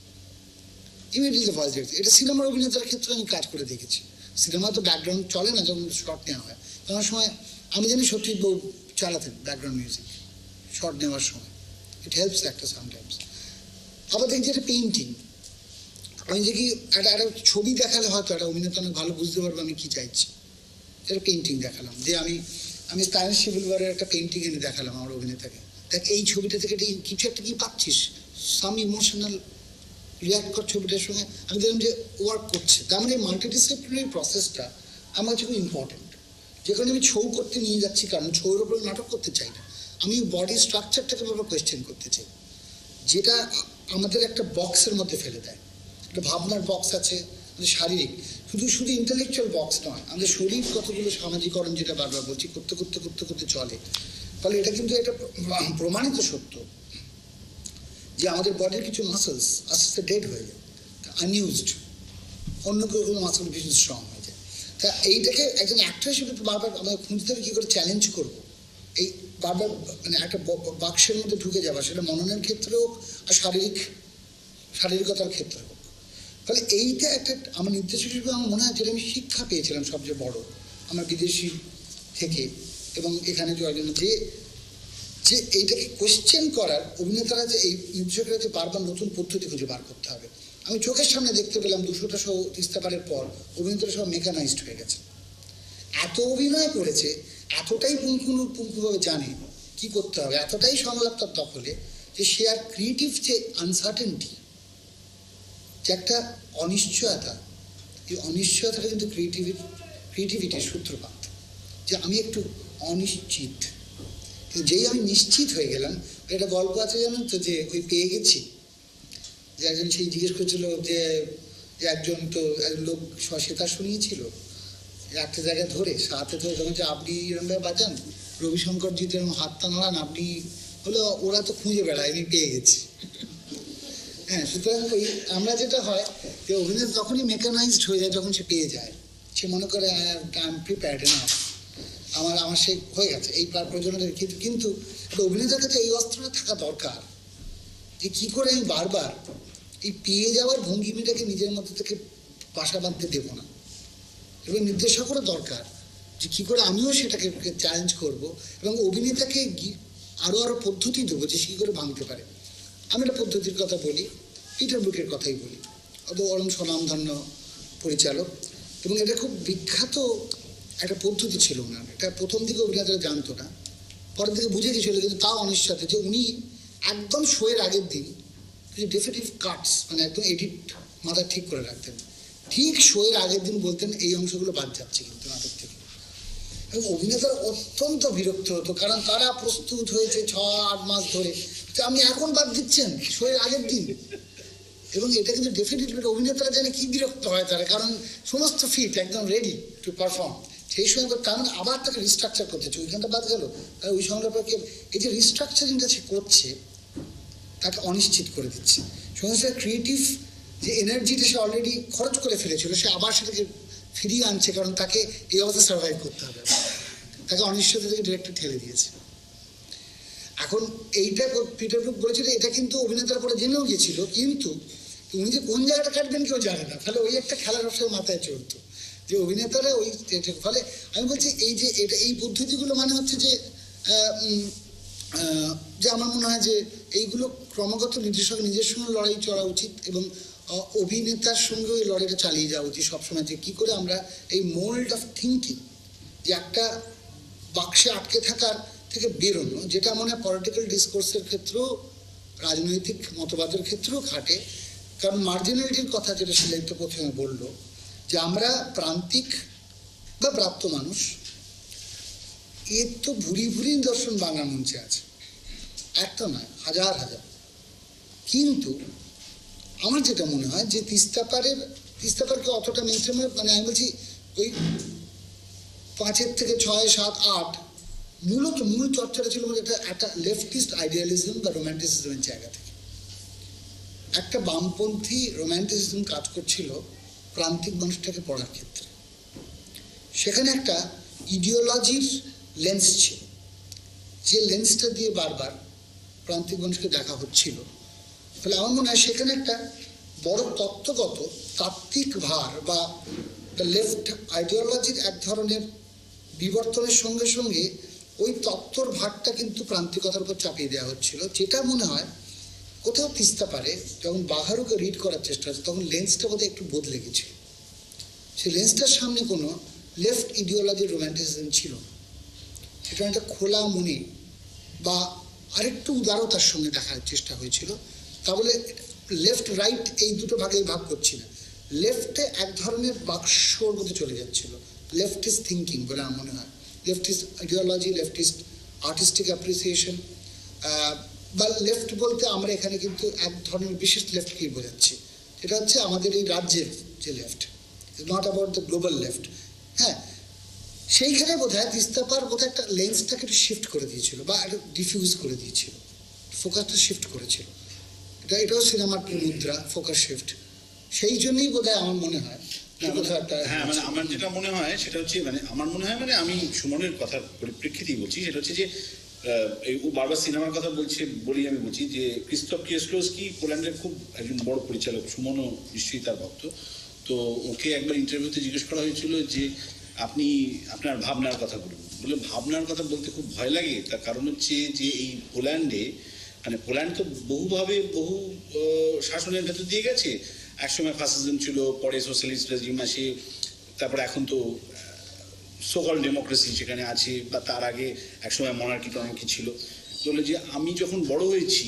immediately voice reacts. এটা সিনেমার অভিনেতার ক্ষেত্রে আমি কাজ করে দেখেছি। সিনেমা তো ব্যাকগ্রাউন্ড চলে না, যখন শর্ট নেওয়া হয়, তখন সময় আমি জানি সত্যি চালাতেন ব্যাকগ্রাউন্ড মিউজিক শর্ট নেওয়ার সময়, ইট হেল্পস একটা সামটাইমস। আবার দেখছি একটা পেইন্টিং, আমি যে কি একটা ছবি দেখালে হয়তো একটা অভিনেতা অনেক ভালো বুঝতে পারবো আমি কি চাইছি। একটা পেইন্টিং দেখালাম, যে আমি স্টাইলিশ সিভিল ওয়ারের একটা পেইন্টিং এনে দেখালাম আমার অভিনেতাকে, দেখ এই ছবিটা থেকে কিছু একটা কি পাচ্ছিস, সাম ইমোশনাল রিয়াক্ট কর ছবিটার সঙ্গে। আমি দেখলাম যে ওয়ার্ক করছে। তার মানে মাল্টিডিসিপ্লিনারি প্রসেসটা আমার কাছে খুব ইম্পর্টেন্ট। যেখানে আমি ছৌ করতে নিয়ে যাচ্ছি, কারণ ছৌর উপরে নাটক করতে চাই না, আমি বডি স্ট্রাকচারটাকে ব্যাপারে কোয়েশ্চেন করতে চাই, যেটা আমাদের একটা বক্সের মধ্যে ফেলে দেয়। একটা ভাবনার বক্স আছে, শারীরিক, শুধু ইন্টেলেকচুয়াল বক্স নয়, আমাদের শরীর কতগুলো সামাজিকরণ, যেটা বারবার বলছি, করতে করতে করতে করতে চলে। ফলে এটা কিন্তু একটা প্রমাণিত সত্য যে আমাদের বডির কিছু মাসেলস আস্তে আস্তে ডেড হয়ে যায়, আনইউজড, অন্য কোনো মাসেল ভীষণ স্ট্রং হয়ে যায়। তা এইটাকে একজন অ্যাক্টর হিসেবে বারবার আমরা খুঁজতে হবে কী করে চ্যালেঞ্জ করবো, এই বারবার মানে একটা বাক্সের মধ্যে ঢুকে যাওয়া, সেটা মননের ক্ষেত্রে হোক আর শারীরিকতার ক্ষেত্রে হোক। ফলে এইটা একটা আমার নির্দেশক হিসেবে আমার মনে হয়, যেটা আমি শিক্ষা পেয়েছিলাম সবচেয়ে বড় আমার বিদেশি থেকে এবং এখানে যাওয়ার জন্য, যে এইটাকে কোয়েশ্চেন করার অভিনেতারা, যে এই নির্দেশকরা যে বারবার নতুন পদ্ধতি খুঁজে বার করতে হবে। আমি চোখের সামনে দেখতে পেলাম 200টা শো ইস্তেফারের পর অভিনেতারা সব মেকানাইজড হয়ে গেছে, এত অভিনয় করেছে, এতটাই পুঙ্খানুপুঙ্খভাবে জানে কি করতে হবে, এতটাই সংলাপ তার দখলে, যে সে আর ক্রিয়েটিভ যে আনসার্টেনটি, যে একটা অনিশ্চয়তা, এই অনিশ্চয়তাটা কিন্তু ক্রিয়েটিভিটির সূত্রপাত, যে আমি একটু অনিশ্চিত। যেই আমি নিশ্চিত হয়ে গেলাম, একটা গল্প আছে জানেন তো, যে ওই পেয়ে গেছি, যে একজন সেই জিজ্ঞেস করছিল যে একজন তো লোক সেতা শুনিয়েছিল একটা জায়গায় ধরে হাতে ধরে, তখন যে আপনি এরকমভাবে বাজান, রবিশঙ্করজি তো এরকম হাতটা নাড়ান, আপনি হলো, ওরা তো খুঁজে বেড়ায়, আমি পেয়ে গেছি। হ্যাঁ, সুতরাং ওই আমরা যেটা হয় যে অভিনেতা তখনই মেকানাইজড হয়ে যায় যখন সে পেয়ে যায়, সে মনে করে আই এম প্রিপেয়ার্ড এনাফ, আমার সে হয়ে গেছে এই প্রয়োজনীয়। কিন্তু একটা অভিনেতার কাছে এই অস্ত্রটা থাকা দরকার, যে কি করে আমি বারবার এই পেয়ে যাওয়ার ভঙ্গিমিটাকে নিজের মধ্যে থেকে বাসা বাঁধতে দেবো না। এবং নির্দেশকেরও দরকার যে কী করে আমিও সেটাকে চ্যালেঞ্জ করব এবং অভিনেতাকে আরও পদ্ধতি দেবো যে কী করে ভাঙতে পারে। আমি একটা পদ্ধতির কথা বলি, পিটার ব্রুকের কথাই বলি, অত অরম স্বনামধন্য পরিচালক, এবং এটা খুব বিখ্যাত একটা পদ্ধতি ছিল ওনার। এটা প্রথম দিকে অভিনেতারা জানতো না, পরের দিকে বুঝে গেছিল, কিন্তু তাও অনিশ্চয়তা যে উনি একদম শোয়ের আগের দিন কিছু ডেফিনেটিভ কাটস, মানে একদম এডিট মাথা ঠিক করে রাখতেন, ঠিক শোয়ের আগের দিন বলতেন এই অংশগুলো বাদ যাচ্ছে কিন্তু নাটক থেকে। এবং অভিনেতারা অত্যন্ত বিরক্ত হতো, কারণ তারা প্রস্তুত হয়েছে 6-8 মাস ধরে, আপনি এখন বাদ দিচ্ছেন শোয়ের আগের দিন। এবং এটা কিন্তু ডেফিনেটলি অভিনেতারা জানে কি বিরক্ত হয় তারা, কারণ সমস্ত ফিট একদম রেডি টু পারফর্ম, সেই সময় তার মানে আবার তাকে রিস্ট্রাকচার করতে হচ্ছে, ওইখানটা বাদ গেল, তাহলে ওই সময়টা পর এই যে রিস্ট্রাকচারিংটা সে করছে তাকে অনিশ্চিত করে দিচ্ছে। সঙ্গে সঙ্গে ক্রিয়েটিভ যে এনার্জিটা সে অলরেডি খরচ করে ফেলেছিল, সে আবার সেটাকে ফিরিয়ে আনছে, কারণ তাকে এই অবস্থা সার্ভাইভ করতে হবে, তাকে অনিশ্চয়তা থেকে ডিরেক্টর ঠেলে দিয়েছে। এখন এইটা পিটার ব্রুক বলেছিল, এটা কিন্তু অভিনেতার পরে জেনেও গিয়েছিল, কিন্তু উনি যে কোন জায়গাটা কাটবেন কেউ জানে না, ফলে ওই একটা খেলার ব্যবসায় মাথায় চলতো যে অভিনেতারা ওই, ফলে আমি বলছি এই যে এটা এই পদ্ধতিগুলো মানে হচ্ছে যে যে আমার মনে হয় যে এইগুলো ক্রমাগত নির্দেশক নিজের সঙ্গে লড়াই চলা উচিত, এবং অভিনেতার সঙ্গে ওই লড়াইটা চালিয়ে যাওয়া উচিত সবসময়, যে কী করে আমরা এই মোল্ড অফ থিঙ্কিং, যে একটা বাক্সে আটকে থাকার থেকে বেরোনো, যেটা মনে হয় পলিটিক্যাল ডিসকোর্সের ক্ষেত্রেও, রাজনৈতিক মতবাদের ক্ষেত্রেও খাটে। কারণ মার্জিনালিটির কথা যেটা শিলাইত প্রথমে বললো, যে আমরা প্রান্তিক বা প্রাপ্ত মানুষ, এর তো ভুরি ভুরি নিদর্শন বাংলা মঞ্চে আছে, একটা নয়, হাজার হাজার। কিন্তু আমার যেটা মনে হয় যে তিস্তাপারকে অতটা মেনস্ট্রিমের, মানে আমি বলছি ওই 5 থেকে 6, 7, 8 মূলত মূল চর্চাটা ছিল একটা লেফটিস্ট আইডিয়ালিজম বা রোম্যান্টিসিজমের জায়গা থেকে, একটা বামপন্থী রোম্যান্টিসিজম কাজ করছিল প্রান্তিক মানুষটাকে পড়ার ক্ষেত্রে। সেখানে একটা ইডিওলজির লেন্স ছিল, যে লেন্সটা দিয়ে বারবার প্রান্তিক মানুষকে দেখা হচ্ছিল। ফলে আমার মনে হয় সেখানে একটা বড় তত্ত্বগত তাত্ত্বিক ভার বা লেফট আইডিওলজির এক ধরনের বিবর্তনের সঙ্গে সঙ্গে ওই তত্ত্বর ভারটা কিন্তু প্রান্তিকতার উপর চাপিয়ে দেওয়া হচ্ছিল, যেটা মনে হয় কোথাও তিস্তা পারে যখন বাঘারুকে রিড করার চেষ্টা হচ্ছে, তখন লেন্সটা বোধহয় একটু বদলে গেছে। সেই লেন্সটার সামনে কোনো লেফট ইডিওলজির রোম্যান্টিসিজম ছিল না, সেটা একটা খোলা মনে বা আরেকটু উদারতার সঙ্গে দেখার চেষ্টা হয়েছিল। তা বলে লেফট রাইট এই দুটো ভাগেই ভাগ করছি না, লেফটে এক ধরনের বাক্সর মধ্যে চলে যাচ্ছিল, লেফটিস্ট থিঙ্কিং বলে আমার মনে হয়, leftist ideology, leftist artistic appreciation, বা লেফট বলতে আমরা এখানে কিন্তু এক ধরনের বিশেষ লেফটকেই বোঝাচ্ছি, এটা হচ্ছে আমাদের এই রাজ্যের যে left, not about the global left. হ্যাঁ, সেইখানে বোধ হয় তিস্তাপার বোধ হয় একটা লেন্সটাকে একটু শিফট করে দিয়েছিল, বা একটু ডিফিউজ করে দিয়েছিল, ফোকাসটা শিফট করেছিল। এটাও সিনেমার মুদ্রা, ফোকাস শিফট। সেই জন্যই বোধ হয় আমার মনে হয় হ্যাঁ, মানে আমার যেটা মনে হয় সেটা হচ্ছে, মানে আমার মনে হয়, মানে আমি সুমনের কথার পরিপ্রেক্ষিতেই বলছি, সেটা হচ্ছে যে ও বারবার সিনেমার কথা বলি আমি বলছি যে ক্রিস্টোফ কিয়েস্লোভস্কি পোল্যান্ডের খুব একজন বড় পরিচালক, সুমনও নিশ্চয়ই তার ভক্ত। তো ওকে একবার ইন্টারভিউতে জিজ্ঞেস করা হয়েছিল যে আপনি আপনার ভাবনার কথা বলুন, বলে ভাবনার কথা বলতে খুব ভয় লাগে, তার কারণ হচ্ছে যে এই পোল্যান্ডে, মানে পোল্যান্ড তো বহুভাবে বহু শাসনের ভেতর দিয়ে গেছে, একসময় ফাসিজম ছিল, পরে সোশ্যালিস্ট রেজিম আসে, তারপর এখন তো সোকল ডেমোক্রেসি সেখানে আছে, বা তার আগে একসময় মনার্কি টনার্কি ছিল। বলে যে আমি যখন বড় হয়েছি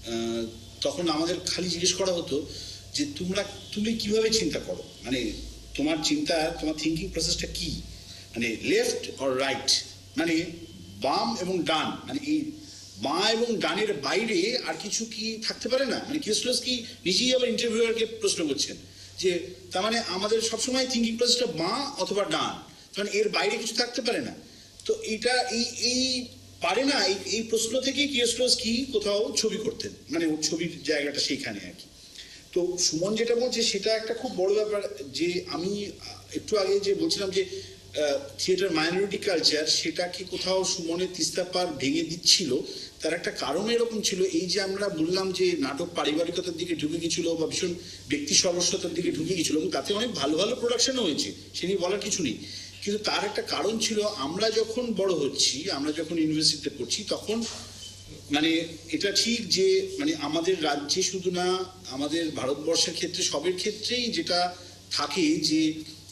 তখন আমাদের খালি জিজ্ঞেস করা হতো যে তুমি কিভাবে চিন্তা করো, মানে তোমার চিন্তা, তোমার থিঙ্কিং প্রসেসটা কি, মানে লেফট অর রাইট, মানে বাম এবং ডান, মানে এই বাঁ এবং ডানের বাইরে আর কিছু কি থাকতে পারে না। মানে কিয়েস্লোভস্কি নিজেই আবার ইন্টারভিউয়ারকে প্রশ্ন করছেন যে তার মানে আমাদের সবসময় থিঙ্কিং প্রসেসটা বাঁ অথবা ডান, মানে এর বাইরে কিছু থাকতে পারে না। তো এটা এই পারে না, এই প্রশ্ন থেকে কিয়েস্লোভস্কি কোথাও ছবি করতেন, মানে ওর ছবির জায়গাটা সেইখানে আর কি। তো সুমন যেটা বলছে সেটা একটা খুব বড় ব্যাপার, যে আমি একটু আগে যে বলছিলাম যে থিয়েটার মাইনরিটি কালচার, সেটাকে কোথাও সুমনের তিস্তাপার ভেঙে দিচ্ছিল। তার একটা কারণ এরকম ছিল, এই যে আমরা বললাম যে নাটক পারিবারিকতার দিকে ঢুকে গেছিল বা ভীষণ ব্যক্তি সর্বস্বতার দিকে ঢুকে গেছিল, এবং তাতে অনেক ভালো ভালো প্রোডাকশনও হয়েছে, সে নিয়ে বলার কিছু নেই। কিন্তু তার একটা কারণ ছিল, আমরা যখন বড় হচ্ছি, আমরা যখন ইউনিভার্সিটিতে পড়ছি, তখন মানে এটা ঠিক যে মানে আমাদের রাজ্যে শুধু না, আমাদের ভারতবর্ষের ক্ষেত্রে সবের ক্ষেত্রেই যেটা থাকে যে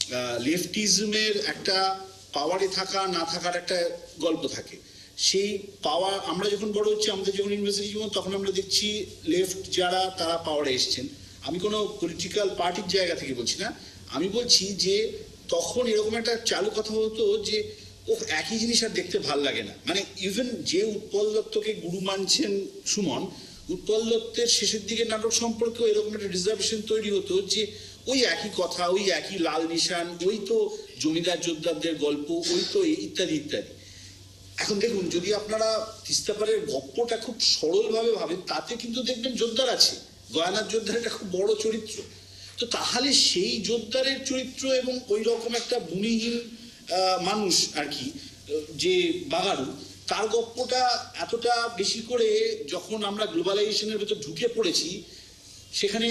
লেফটিজমের একটা পাওয়ারে থাকা না থাকার একটা গল্প থাকে। সেই পাওয়ার আমরা যখন বড় হচ্ছি, আমাদের যখন ইউনিভার্সিটি জীবন, তখন আমরা দেখছি লেফট যারা তারা পাওয়ারে এসছেন। আমি কোনো পলিটিক্যাল পার্টির জায়গা থেকে বলছি না, আমি বলছি যে তখন এরকম একটা চালু কথা হতো যে ও একই জিনিস আর দেখতে ভাল লাগে না। মানে ইভেন যে উৎপল দত্তকে গুরু মানছেন সুমন, উৎপল দত্তের শেষের দিকে নাটক সম্পর্কেও এরকম একটা রিজার্ভেশন তৈরি হতো যে ওই একই কথা, ওই একই লাল নিশান, ওই তো জমিদার যোদ্ধাদের গল্প, ওই তো ইত্যাদি ইত্যাদি। এখন দেখুন, যদি আপনারা তিস্তাপাড়ের গপ্পটা খুব সরলভাবে ভাবেন, তাতে কিন্তু দেখবেন যোদ্ধার আছে, গয়ানার যোদ্ধার একটা খুব বড় চরিত্র। তো তাহলে সেই যোদ্ধারের চরিত্র এবং ওই রকম একটা ভূমিহীন মানুষ আর কি, যে বাগারু, তার গপ্পটা এতটা বেশি করে যখন আমরা গ্লোবালাইজেশনের ভেতর ঢুকে পড়েছি, সেখানে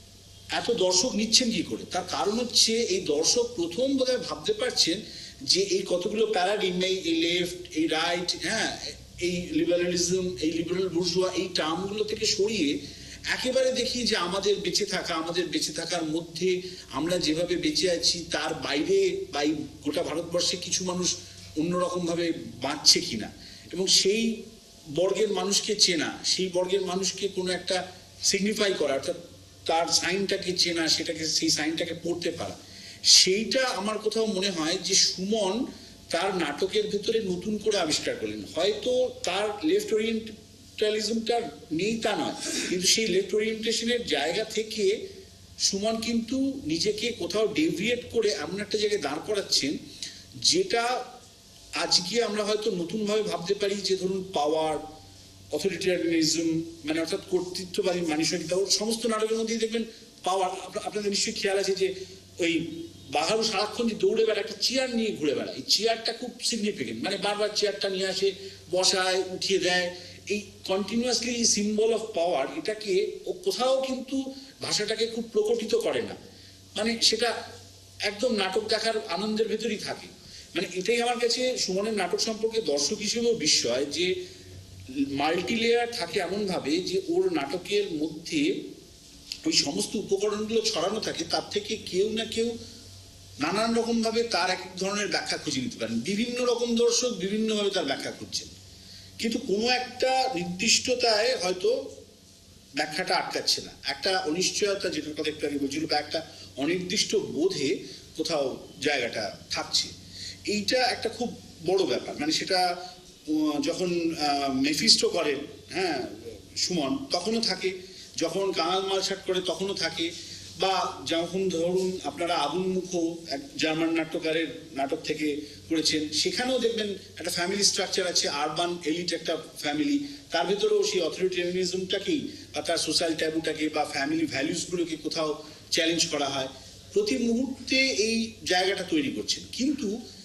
এত দর্শক নিচ্ছেন কি করে? তার কারণ হচ্ছে এই দর্শক প্রথম বোধহয় ভাবতে পারছেন যে এই কতগুলো প্যারাডিম, এই লেফট, এই রাইট, হ্যাঁ, এই লিবারালিজম, এই লিবারাল বুর্জোয়া, এই টার্মগুলো থেকে সরিয়ে একেবারে দেখি যে আমাদের বেঁচে থাকার মধ্যে আমরা যেভাবে বেঁচে আছি তার বাইরে বা এই গোটা ভারতবর্ষে কিছু মানুষ অন্যরকম ভাবে বাঁচছে কিনা, এবং সেই বর্গের মানুষকে চেনা, সেই বর্গের মানুষকে কোনো একটা সিগনিফাই করা, অর্থাৎ তার সাইনটাকে চেনা, সেটাকে, সেই সাইনটাকে পড়তে পারা, সেইটা আমার কোথাও মনে হয় যে সুমন তার নাটকের ভেতরে নতুন করে আবিষ্কার করলেন। হয়তো তার লেফট ওরিয়েন্টালিজমটা নেই তা নয়, কিন্তু সেই লেফট ওরিয়েন্টেশনের জায়গা থেকে সুমন কিন্তু নিজেকে কোথাও ডেভিয়েট করে এমন একটা জায়গায় দাঁড় করাচ্ছেন যেটা আজকে আমরা হয়তো নতুনভাবে ভাবতে পারি যে ধরুন পাওয়ার, অথরিটেরিয়ানিজম, মানে অর্থাৎ কর্তৃত্ববাদী মানসিকতা, ওর সমস্ত নাটকের মধ্যেই দেখবেন পাওয়ার। আপনাদের নিশ্চয়ই খেয়াল আছে যে ওই বাঘারু সারাক্ষণ যে দৌড়ে বেড়ায়, একটা চেয়ার নিয়ে ঘুরে বেড়ায়, এই চেয়ারটা খুব সিগনিফিকেন্ট, মানে বারবার চেয়ারটা নিয়ে আসে, বসায়, উঠিয়ে দেয়, এই কন্টিনিউয়াসলি সিম্বল অফ পাওয়ার, এটাকে ও কোথাও কিন্তু ভাষাটাকে খুব প্রকটিত করে না, মানে সেটা একদম নাটক দেখার আনন্দের ভেতরই থাকে। মানে এটাই আমার কাছে সুমনের নাটক সম্পর্কে দর্শক হিসেবেও বিস্ময়, যে মাল্টি লেয়ার থাকে এমন ভাবে যে ওর নাটকের মধ্যে ওই সমস্ত উপকরণগুলো ছড়ানো থাকে, তার থেকে কেউ না কেউ নানান রকম ভাবে তার এক ধরনের ব্যাখ্যা খুঁজে নিতে পারেন। বিভিন্ন রকম দর্শক বিভিন্ন ভাবে তার ব্যাখ্যা খুঁজছেন, কিন্তু কোনো একটা নির্দিষ্টতায় হয়তো ব্যাখ্যাটা আটকাচ্ছে না, একটা অনিশ্চয়তা, যেটার কথা একটু আগে বলছিল, বা একটা অনির্দিষ্ট বোধে কোথাও জায়গাটা থাকছে। এইটা একটা খুব বড় ব্যাপার। মানে সেটা যখন মেফিস্টো করেন, হ্যাঁ, সুমন, তখনও থাকে, যখন কাঙাল মালসাট করে তখনও থাকে, বা যখন ধরুন আপনারা আবুল মুখো এক জার্মান নাট্যকারের নাটক থেকে করেছেন, সেখানেও দেখবেন একটা ফ্যামিলি স্ট্রাকচার আছে, আরবান এলিট একটা ফ্যামিলি, তার ভেতরেও সেই অথরিটেরিয়ানিজমটাকেই বা তার সোশ্যাল ট্যাবুটাকে বা ফ্যামিলি ভ্যালুসগুলোকে কোথাও চ্যালেঞ্জ করা হয়। প্রতি মুহূর্তে এই জায়গাটা তৈরি করছেন, কিন্তু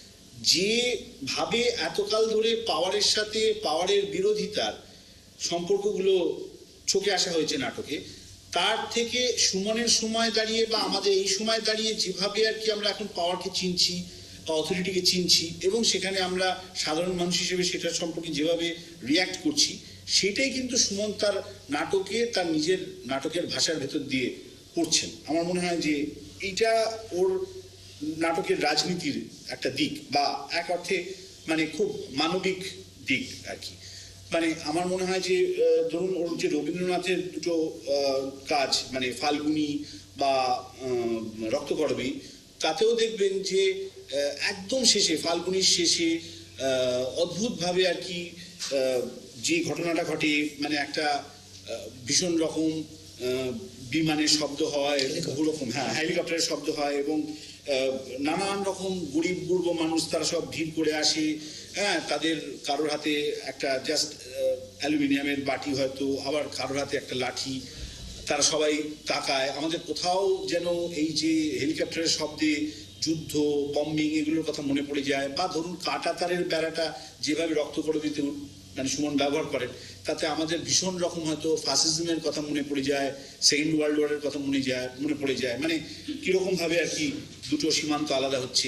যেভাবে এতকাল ধরে পাওয়ারের সাথে পাওয়ারের বিরোধিতার সম্পর্কগুলো চোখে আসা হয়েছে নাটকে, তার থেকে সুমনের সময় দাঁড়িয়ে বা আমাদের এই সময় দাঁড়িয়ে যেভাবে আর কি আমরা এখন পাওয়ারকে চিনছি বা অথরিটিকে চিনছি, এবং সেখানে আমরা সাধারণ মানুষ হিসেবে সেটার সম্পর্কে যেভাবে রিয়্যাক্ট করছি, সেটাই কিন্তু সুমন তার নাটকে, তার নিজের নাটকের ভাষার ভেতর দিয়ে করছেন। আমার মনে হয় যে এইটা ওর নাটকের রাজনীতির একটা দিক, বা এক অর্থে মানে খুব মানবিক দিক আর কি। মানে আমার মনে হয় যে ধরুন ওর যে রবীন্দ্রনাথের দুটো কাজ, মানে ফাল্গুনি বা রক্তকরবী, তাতেও দেখবেন যে একদম শেষে, ফাল্গুনির শেষে অদ্ভুতভাবে আর কি যে ঘটনাটা ঘটে, মানে একটা ভীষণ রকম বিমানের শব্দ হয়, বহু রকম, হ্যাঁ, হেলিকপ্টারের শব্দ হয়, এবং নানান রকম গরিব গুরব মানুষ তারা সব ভিড় করে আসে, হ্যাঁ, তাদের কারোর হাতে একটা জাস্ট অ্যালুমিনিয়ামের বাটি হয়তো, আবার কারোর হাতে একটা লাঠি, তারা সবাই তাকায়। আমাদের কোথাও যেন এই যে হেলিকপ্টারের শব্দে যুদ্ধ, বম্বিং, এগুলোর কথা মনে পড়ে যায়, বা ধরুন কাঁটা তারের বেড়াটা যেভাবে রক্তকরবীতে মানে সুমন ব্যবহার করেন, তাতে আমাদের ভীষণ রকম হয়তো ফাসিজমের কথা মনে পড়ে যায়, সেকেন্ড ওয়ার্ল্ড ওয়ারের কথা মনে পড়ে যায়, মানে কিরকম ভাবে আর কি দুটো সীমান্ত আলাদা হচ্ছে।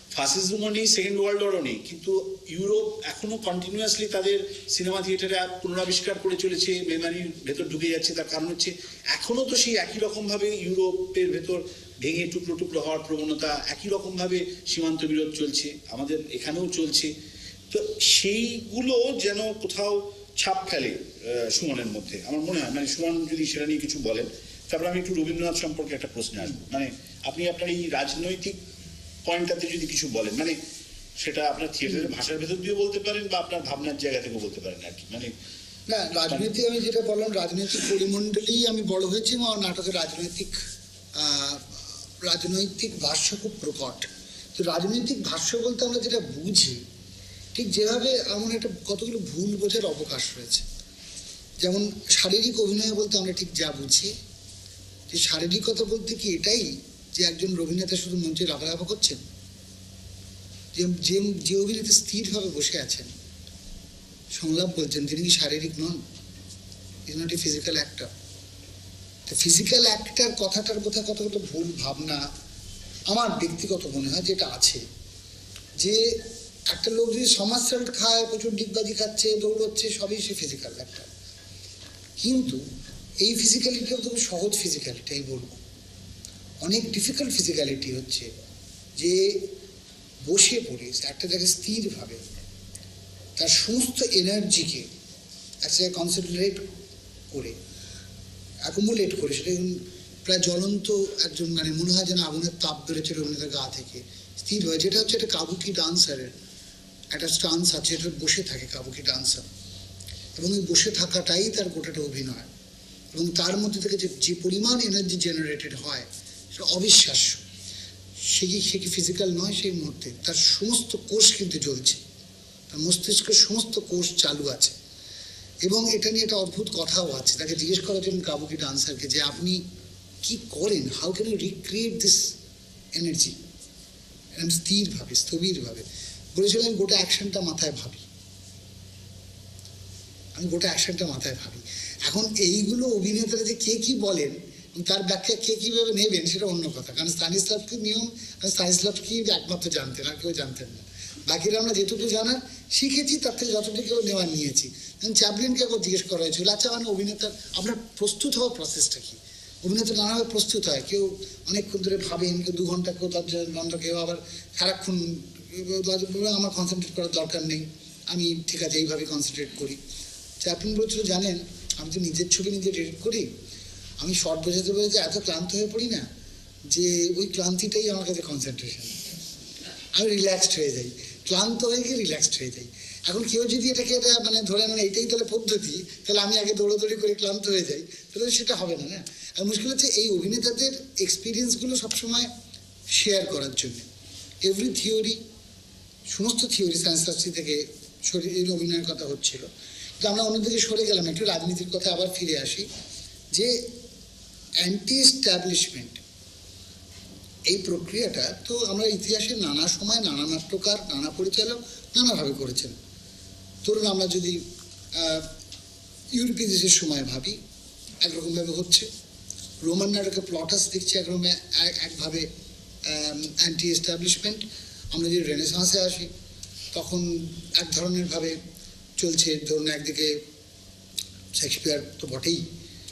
ফাসিজমও নেই, সেকেন্ড ওয়ার্ল্ড ওয়ারও নেই, কিন্তু ইউরোপ এখনো কন্টিনিউয়াসলি তাদের সিনেমা থিয়েটারে পুনরাবিষ্কার করে চলেছে, মেমারির ভেতর ঢুকে যাচ্ছে। তার কারণ হচ্ছে এখনো তো সেই একই রকমভাবে ইউরোপের ভেতর ভেঙে টুকরো টুকরো হওয়ার প্রবণতা, একই রকমভাবে সীমান্ত বিরোধ চলছে, আমাদের এখানেও চলছে। তো সেইগুলো যেন কোথাও ছাপ ফেলে সুমনের মধ্যে, আমার মনে হয়। মানে সুমন যদি সেটা নিয়ে কিছু বলেন, তারপরে আমি একটু রবীন্দ্রনাথ সম্পর্কে একটা প্রশ্ন আসবো। মানে আপনি আপনার এই রাজনৈতিক পয়েন্টটাতে যদি কিছু বলেন, মানে সেটা আপনার থিয়েটারের ভাষার ভেতর দিয়ে বলতে পারেন বা আপনার ভাবনার জায়গা থেকে বলতে পারেন আর কি। মানে না, রাজনীতি আমি যেটা বললাম, রাজনৈতিক পরিমণ্ডলেই আমি বড় হয়েছি এবং আমার নাটকের রাজনৈতিক ভাষ্য খুব প্রকট। তো রাজনৈতিক ভাষ্য বলতে আমরা যেটা বুঝি, ঠিক যেভাবে আমার একটা কতগুলো ভুল বোঝার অবকাশ রয়েছে। যেমন শারীরিক অভিনয় বলতে আমরা ঠিক যা বুঝি, যে শারীরিকতা বলতে কি এটাই যে একজন অভিনেতা শুধু মঞ্চে লাফালাফা করছেন, যে অভিনেতা স্থিরভাবে বসে আছেন, সংলাপ বলছেন, তিনি কি শারীরিক নন? Is not a physical actor. তো ফিজিক্যাল অ্যাক্টর কথাটার বোধহয় কতগুলো ভুল ভাবনা আমার ব্যক্তিগত মনে হয় যেটা আছে। যে একটা লোক যদি সমাজ সল্ট খায়, প্রচুর ডিগবাজি খাচ্ছে, দৌড়চ্ছে, সবই সে ফিজিক্যাল অ্যাক্টর। কিন্তু এই ফিজিক্যালিটিও তো সহজ ফিজিক্যালিটি আমি বলবো। অনেক ডিফিকাল্ট ফিজিক্যালিটি হচ্ছে যে বসে পড়ে একটা জায়গায় স্থিরভাবে তার সমস্ত এনার্জিকে একটা জায়গায় কনসেন্ট্রেট করে, অ্যাকুমুলেট করে, সেটা প্রায় জ্বলন্ত একজন, মানে মনে হয় যেন আগুনের তাপ বেরোচ্ছে অভিনেতার গা থেকে, স্থির হয়। যেটা হচ্ছে একটা কাবুকি ডান্সারের একটা স্টান্স আছে, এটা বসে থাকে কাবুকি ডান্সার, এবং ওই বসে থাকাটাই তার গোটাটা অভিনয়। এবং তার মধ্যে থেকে যে পরিমাণ এনার্জি জেনারেটেড হয় সেটা অবিশ্বাস্য। সে কি ফিজিক্যাল নয় সেই মুহূর্তে, তার সমস্ত কোষ কিন্তু জ্বলছে, তার মস্তিষ্কের সমস্ত কোষ চালু আছে। এবং এটা নিয়ে একটা অদ্ভুত কথাও আছে, তাকে জিজ্ঞেস করার জন্য কাবুকি ডান্সারকে যে আপনি কি করেন, how can you recreate this energy এরকম স্থিরভাবে, স্থবিরভাবে। বলেছিলেন আমি গোটা অ্যাকশনটা মাথায় ভাবি। এখন এইগুলো অভিনেতারা যে কে কি বলেন, তার ব্যাখ্যা কে কিভাবে নেবেন সেটা অন্য কথা। কারণ স্তানিস্লাভস্কি নিয়ম, স্তানিস্লাভস্কি একমাত্র জানতেন, আর কেউ জানতেন না। বাকিরা আমরা যেটুকু জানার শিখেছি তার থেকে যতটুকু নেওয়ার নিয়েছি। চ্যাপলিনকে একবার জিজ্ঞেস করা হয়েছিল, আচ্ছা মানে অভিনেতার আপনার প্রস্তুত হওয়ার প্রসেসটা কি? অভিনেতা নানাভাবে প্রস্তুত হয়, কেউ অনেকক্ষণ ধরে ভাবেন, কেউ 2 ঘন্টা, কেউ 10 ঘন্টা, কেউ আবার সারাক্ষণ আমার কনসেন্ট্রেট করার দরকার নেই, আমি ঠিক আছে এইভাবে কনসেন্ট্রেট করি। চ্যাপলিন বলেছিল, জানেন আমি তো নিজের ছবি নিজে ডিরেক্ট করি, আমি শর্ট বোঝাতে বোঝাতে এত ক্লান্ত হয়ে পড়ি না যে ওই ক্লান্তিটাই আমার কাছে কনসেন্ট্রেশন। আমি রিল্যাক্সড হয়ে যাই, ক্লান্ত হয়ে গিয়ে রিল্যাক্সড হয়ে যাই। এখন কেউ যদি এটাকে মানে ধরে নেন এইটাই তাহলে পদ্ধতি, তাহলে আমি আগে দৌড়াদৌড়ি করে ক্লান্ত হয়ে যাই, তাহলে সেটা হবে না। না, আর মুশকিল হচ্ছে এই অভিনেতাদের এক্সপিরিয়েন্সগুলো সবসময় শেয়ার করার জন্য। এভরি থিওরি, সমস্ত থিওরি সায়েন্স থেকে শরীর অভিনয়ের কথা হচ্ছিল, কিন্তু আমরা অন্যদিকে সরে গেলাম। একটু রাজনীতির কথা আবার ফিরে আসি, যে অ্যান্টি এস্টাবলিশমেন্ট এই প্রক্রিয়াটা তো আমরা ইতিহাসে নানা সময় নানা নাট্যকার, নানা পরিচালক নানাভাবে করেছেন। ধরুন আমরা যদি ইউরোপীয় দেশের সময় ভাবি, একরকমভাবে হচ্ছে। রোমান নাটকে প্লটাস দেখছি একভাবে অ্যান্টি এস্টাবলিশমেন্ট। আমরা যদি রেনেসাঁসে আসি তখন এক ধরনের ভাবে চলছে। ধরুন একদিকে শেক্সপিয়ার তো বটেই,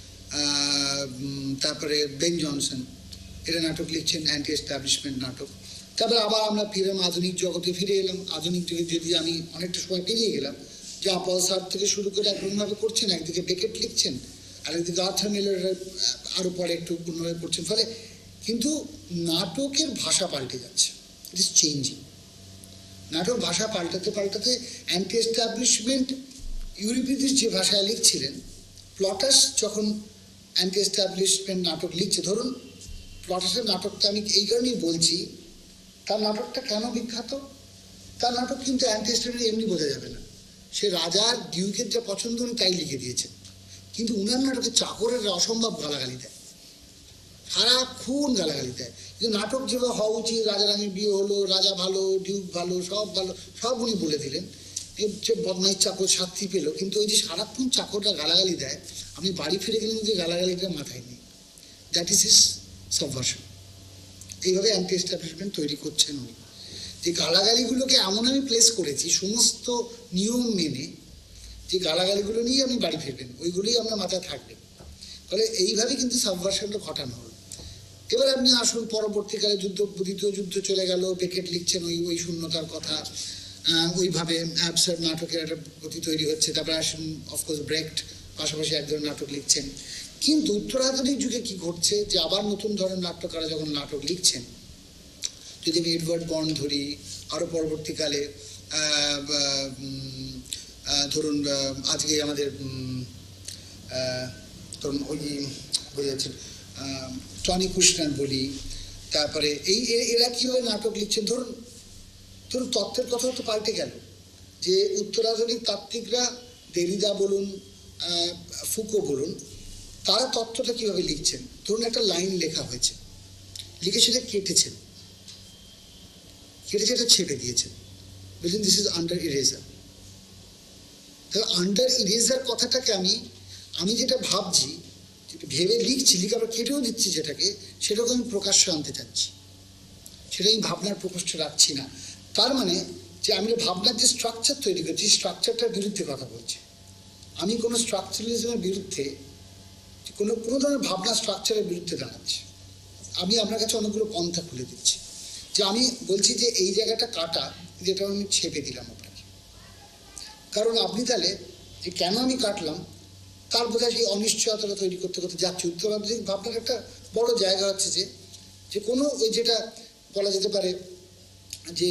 তারপরে বেন জনসন এরা নাটক লিখছেন অ্যান্টি এস্টাবলিশমেন্ট নাটক। তারপরে আবার আমরা ফিরলাম আধুনিক জগতে, ফিরে এলাম। আধুনিক যুগে যদি আমি অনেকটা সময় পেরিয়ে গেলাম, যে পল সার্ত্রে থেকে শুরু করে একরকমভাবে করছেন, একদিকে বেকেট লিখছেন, আর একদিকে আর্থার মিলার আরও পরে একটু অন্যভাবে করছেন। ফলে কিন্তু নাটকের ভাষা পাল্টে যাচ্ছে, ইট ইজ চেঞ্জিং। নাটক ভাষা পাল্টাতে পাল্টাতে অ্যান্টি এস্টাবলিশমেন্ট ইউরোপীয়দের যে ভাষায় লিখছিলেন, প্লটাস যখন অ্যান্টি এস্টাবলিশমেন্ট নাটক লিখছে, ধরুন প্লটাসের নাটকটা আমি এই কারণেই বলছি, তার নাটকটা কেন বিখ্যাত? তার নাটক কিন্তু অ্যান্টি এস্টাবলিশমেন্ট এমনি বোঝা যাবে না। সে রাজার ডিউকের যা পছন্দ উনি তাই লিখে দিয়েছেন, কিন্তু উনার নাটকে চাকরের অসম্ভব গালাগালি দেয়, সারাক্ষণ গালাগালি দেয়। কিন্তু নাটক যেভাবে হওয়া উচিত, রাজা রানীর বিয়ে হলো, রাজা ভালো, ডিউক ভালো, সব উনি বলে দিলেন। যে বদমাইশ চাকর শাস্তি পেল, কিন্তু ওই যে সারাক্ষণ চাকরটা গালাগালি দেয়, আপনি বাড়ি ফিরে গেলেন যে গালাগালিটা মাথায় নেই। That is his subversion. এইভাবে অ্যান্টি এস্টাবলিশমেন্ট তৈরি করছেন উনি। যে গালাগালিগুলোকে এমন আমি প্লেস করেছি সমস্ত নিয়ম মেনে, যে গালাগালিগুলো নিয়ে আপনি বাড়ি ফিরবেন, ওইগুলোই আপনার মাথায় থাকবে। ফলে এইভাবে কিন্তু সাবভার্সনটা ঘটানো হলো। এবার আপনি আসুন পরবর্তীকালে দ্বিতীয় যুদ্ধ চলে গেল, বেকেট লিখছেন ওই শূন্যতার কথা, ওইভাবে অ্যাবসার্ড নাটকের একটা গতি তৈরি হচ্ছে। তারপরে আসুন অফকোর্স ব্রেক্ট পাশাপাশি একজন নাটক লিখছেন। কিন্তু উত্তরাধুনিক যুগে কি ঘটছে, যে আবার নতুন ধরনের নাট্যকারা যখন নাটক লিখছেন, যদি আমি এডওয়ার্ড বন্ড ধরি, আরও পরবর্তীকালে ধরুন আজকে আমাদের ধরুন ওই বোঝাচ্ছেন টনি কুশনার বলি, তারপরে এরা কীভাবে নাটক লিখছেন, ধরুন তত্ত্বের কথাও তো পাল্টে গেল। যে উত্তরাধুনিক তাত্ত্বিকরা দেরিদা বলুন, ফুকো বলুন, তারা তত্ত্বটা কীভাবে লিখছেন। ধরুন একটা লাইন লেখা হয়েছে, লিখে সেটা কেটে সেটা ছেপে দিয়েছেন, বলছেন দিস ইজ আন্ডার ইরেজার। তাহলে আন্ডার ইরেজার কথাটাকে আমি যেটা ভাবছি, ভেবে লিখছি, লিখে আবার কেটেও দিচ্ছি যেটাকে, সেটাকে আমি প্রকাশ্য আনতে চাচ্ছি, সেটা আমি ভাবনার প্রকোষ্ঠে রাখছি না। তার মানে যে আমি ভাবনার যে স্ট্রাকচার তৈরি করছি, স্ট্রাকচারটার বিরুদ্ধে কথা বলছি। আমি কোনো স্ট্রাকচারালিজমের বিরুদ্ধে, কোনো ধরনের ভাবনা স্ট্রাকচারের বিরুদ্ধে দাঁড়াচ্ছি। আমি আপনার কাছে অনেকগুলো পন্থা খুলে দিচ্ছি, যে আমি বলছি যে এই জায়গাটা কাটা, যেটা আমি ছেপে দিলাম আপনাকে। কারণ আপনি তাহলে যে কেন আমি কাটলাম তার বোধহয় সেই অনিশ্চয়তাটা তৈরি করতে করতে যাচ্ছে। উত্তরাধুনিক ভাবনার একটা বড় জায়গা হচ্ছে যে কোনো ওই যেটা বলা যেতে পারে যে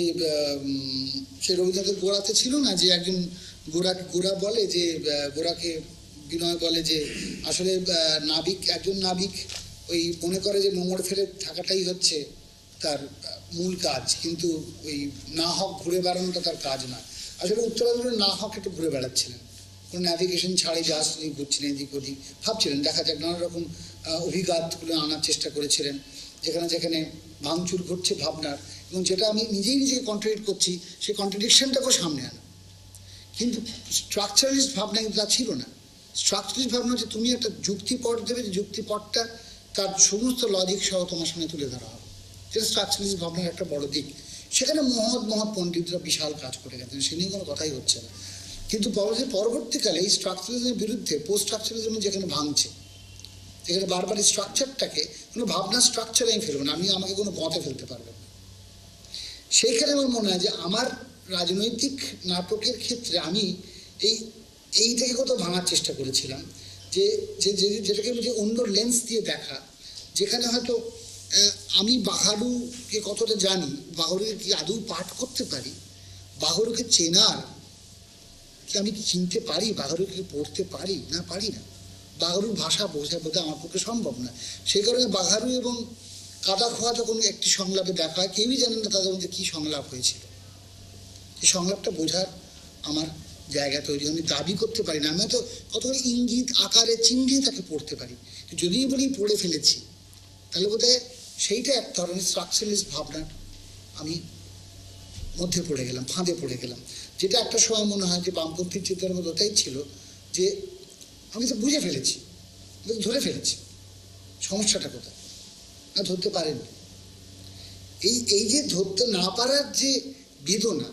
সে রবীন্দ্রনাথের গোড়াতে ছিল না, যে একজন গোড়া বলে যে গোড়াকে বিনয় বলে যে আসলে একজন নাবিক ওই মনে করে যে নোঙর ফেলে থাকাটাই হচ্ছে তার মূল কাজ, কিন্তু ওই না হক ঘুরে বেড়ানোটা তার কাজ না। আসলে উত্তরাধুনিক না হক একটু ঘুরে বেড়াচ্ছিলেন, কোনো ন্যাভিগেশন ছাড়াই জাহাজ নিয়ে ঘুরছিলেন, এদিক ওদিক ভাবছিলেন, দেখা যাক নানা রকম অভিঘাতগুলো আনার চেষ্টা করেছিলেন, যেখানে ভাঙচুর ঘটছে ভাবনার, এবং যেটা আমি নিজেকে কন্ট্রাডিক্ট করছি, সেই কন্ট্রাডিকশনটাকেও সামনে আনা। কিন্তু স্ট্রাকচারালিস্ট ভাবনা কিন্তু তা ছিল না। স্ট্রাকচারালিস্ট ভাবনা হচ্ছে তুমি একটা যুক্তিপট দেবে, যে যুক্তিপটটা তার সমস্ত লজিক সহ তোমার সামনে তুলে ধরা হবে, যেটা স্ট্রাকচারালিস্ট ভাবনার একটা বড় দিক। সেখানে মহৎ পণ্ডিতরা বিশাল কাজ করে গেছেন, সে নিয়ে কোনো কথাই হচ্ছে না। কিন্তু পরবর্তীকালে এই স্ট্রাকচারালিজমের বিরুদ্ধে পোস্ট স্ট্রাকচারালিজম যেখানে ভাঙছে, যেখানে বারবার এই স্ট্রাকচারটাকে কোনো ভাবনার স্ট্রাকচারে আমি ফেলবো না, আমাকে কোনো পথে ফেলতে পারবে না। সেইখানে আমার মনে হয় যে আমার রাজনৈতিক নাটকের ক্ষেত্রে আমি এইটাকে কোথাও ভাঙার চেষ্টা করেছিলাম, যেটাকে যে অন্য লেন্স দিয়ে দেখা, যেখানে হয়তো আমি বাহারুকে কতটা জানি, বাহারুকে কি আদৌ পাঠ করতে পারি, বাহারুকে চেনার কি আমি চিনতে পারি, বাহারুকে পড়তে পারি না, বাহারুর ভাষা বোঝা বোধহয় আমার পক্ষে সম্ভব না। সেই কারণে বাহারু এবং কাদাখোয়া যখন একটি সংলাপে দেখা হয়, কেউই জানেন না তাদের মধ্যে কী সংলাপ হয়েছিল। এই সংলাপটা বোঝার আমার জায়গা তৈরি, আমি দাবি করতে পারি না, আমি হয়তো কতগুলো ইঙ্গিত আকারে চিহ্নে তাকে পড়তে পারি, যদি বলি পড়ে ফেলেছি, তাহলে বোধহয় সেইটা এক ধরনের স্ট্রাকচারালিস্ট ভাবনার আমি মধ্যে পড়ে গেলাম, ফাঁদে পড়ে গেলাম, যেটা একটা সময় মনে হয় যে বামপন্থী চিন্তার মধ্যে ওটাই ছিল, যে আমি তো বুঝে ফেলেছি, ধরে ফেলেছি, সমস্যাটা কোথায় না, ধরতে পারেন। এই যে ধরতে না পারার যে বেদনা,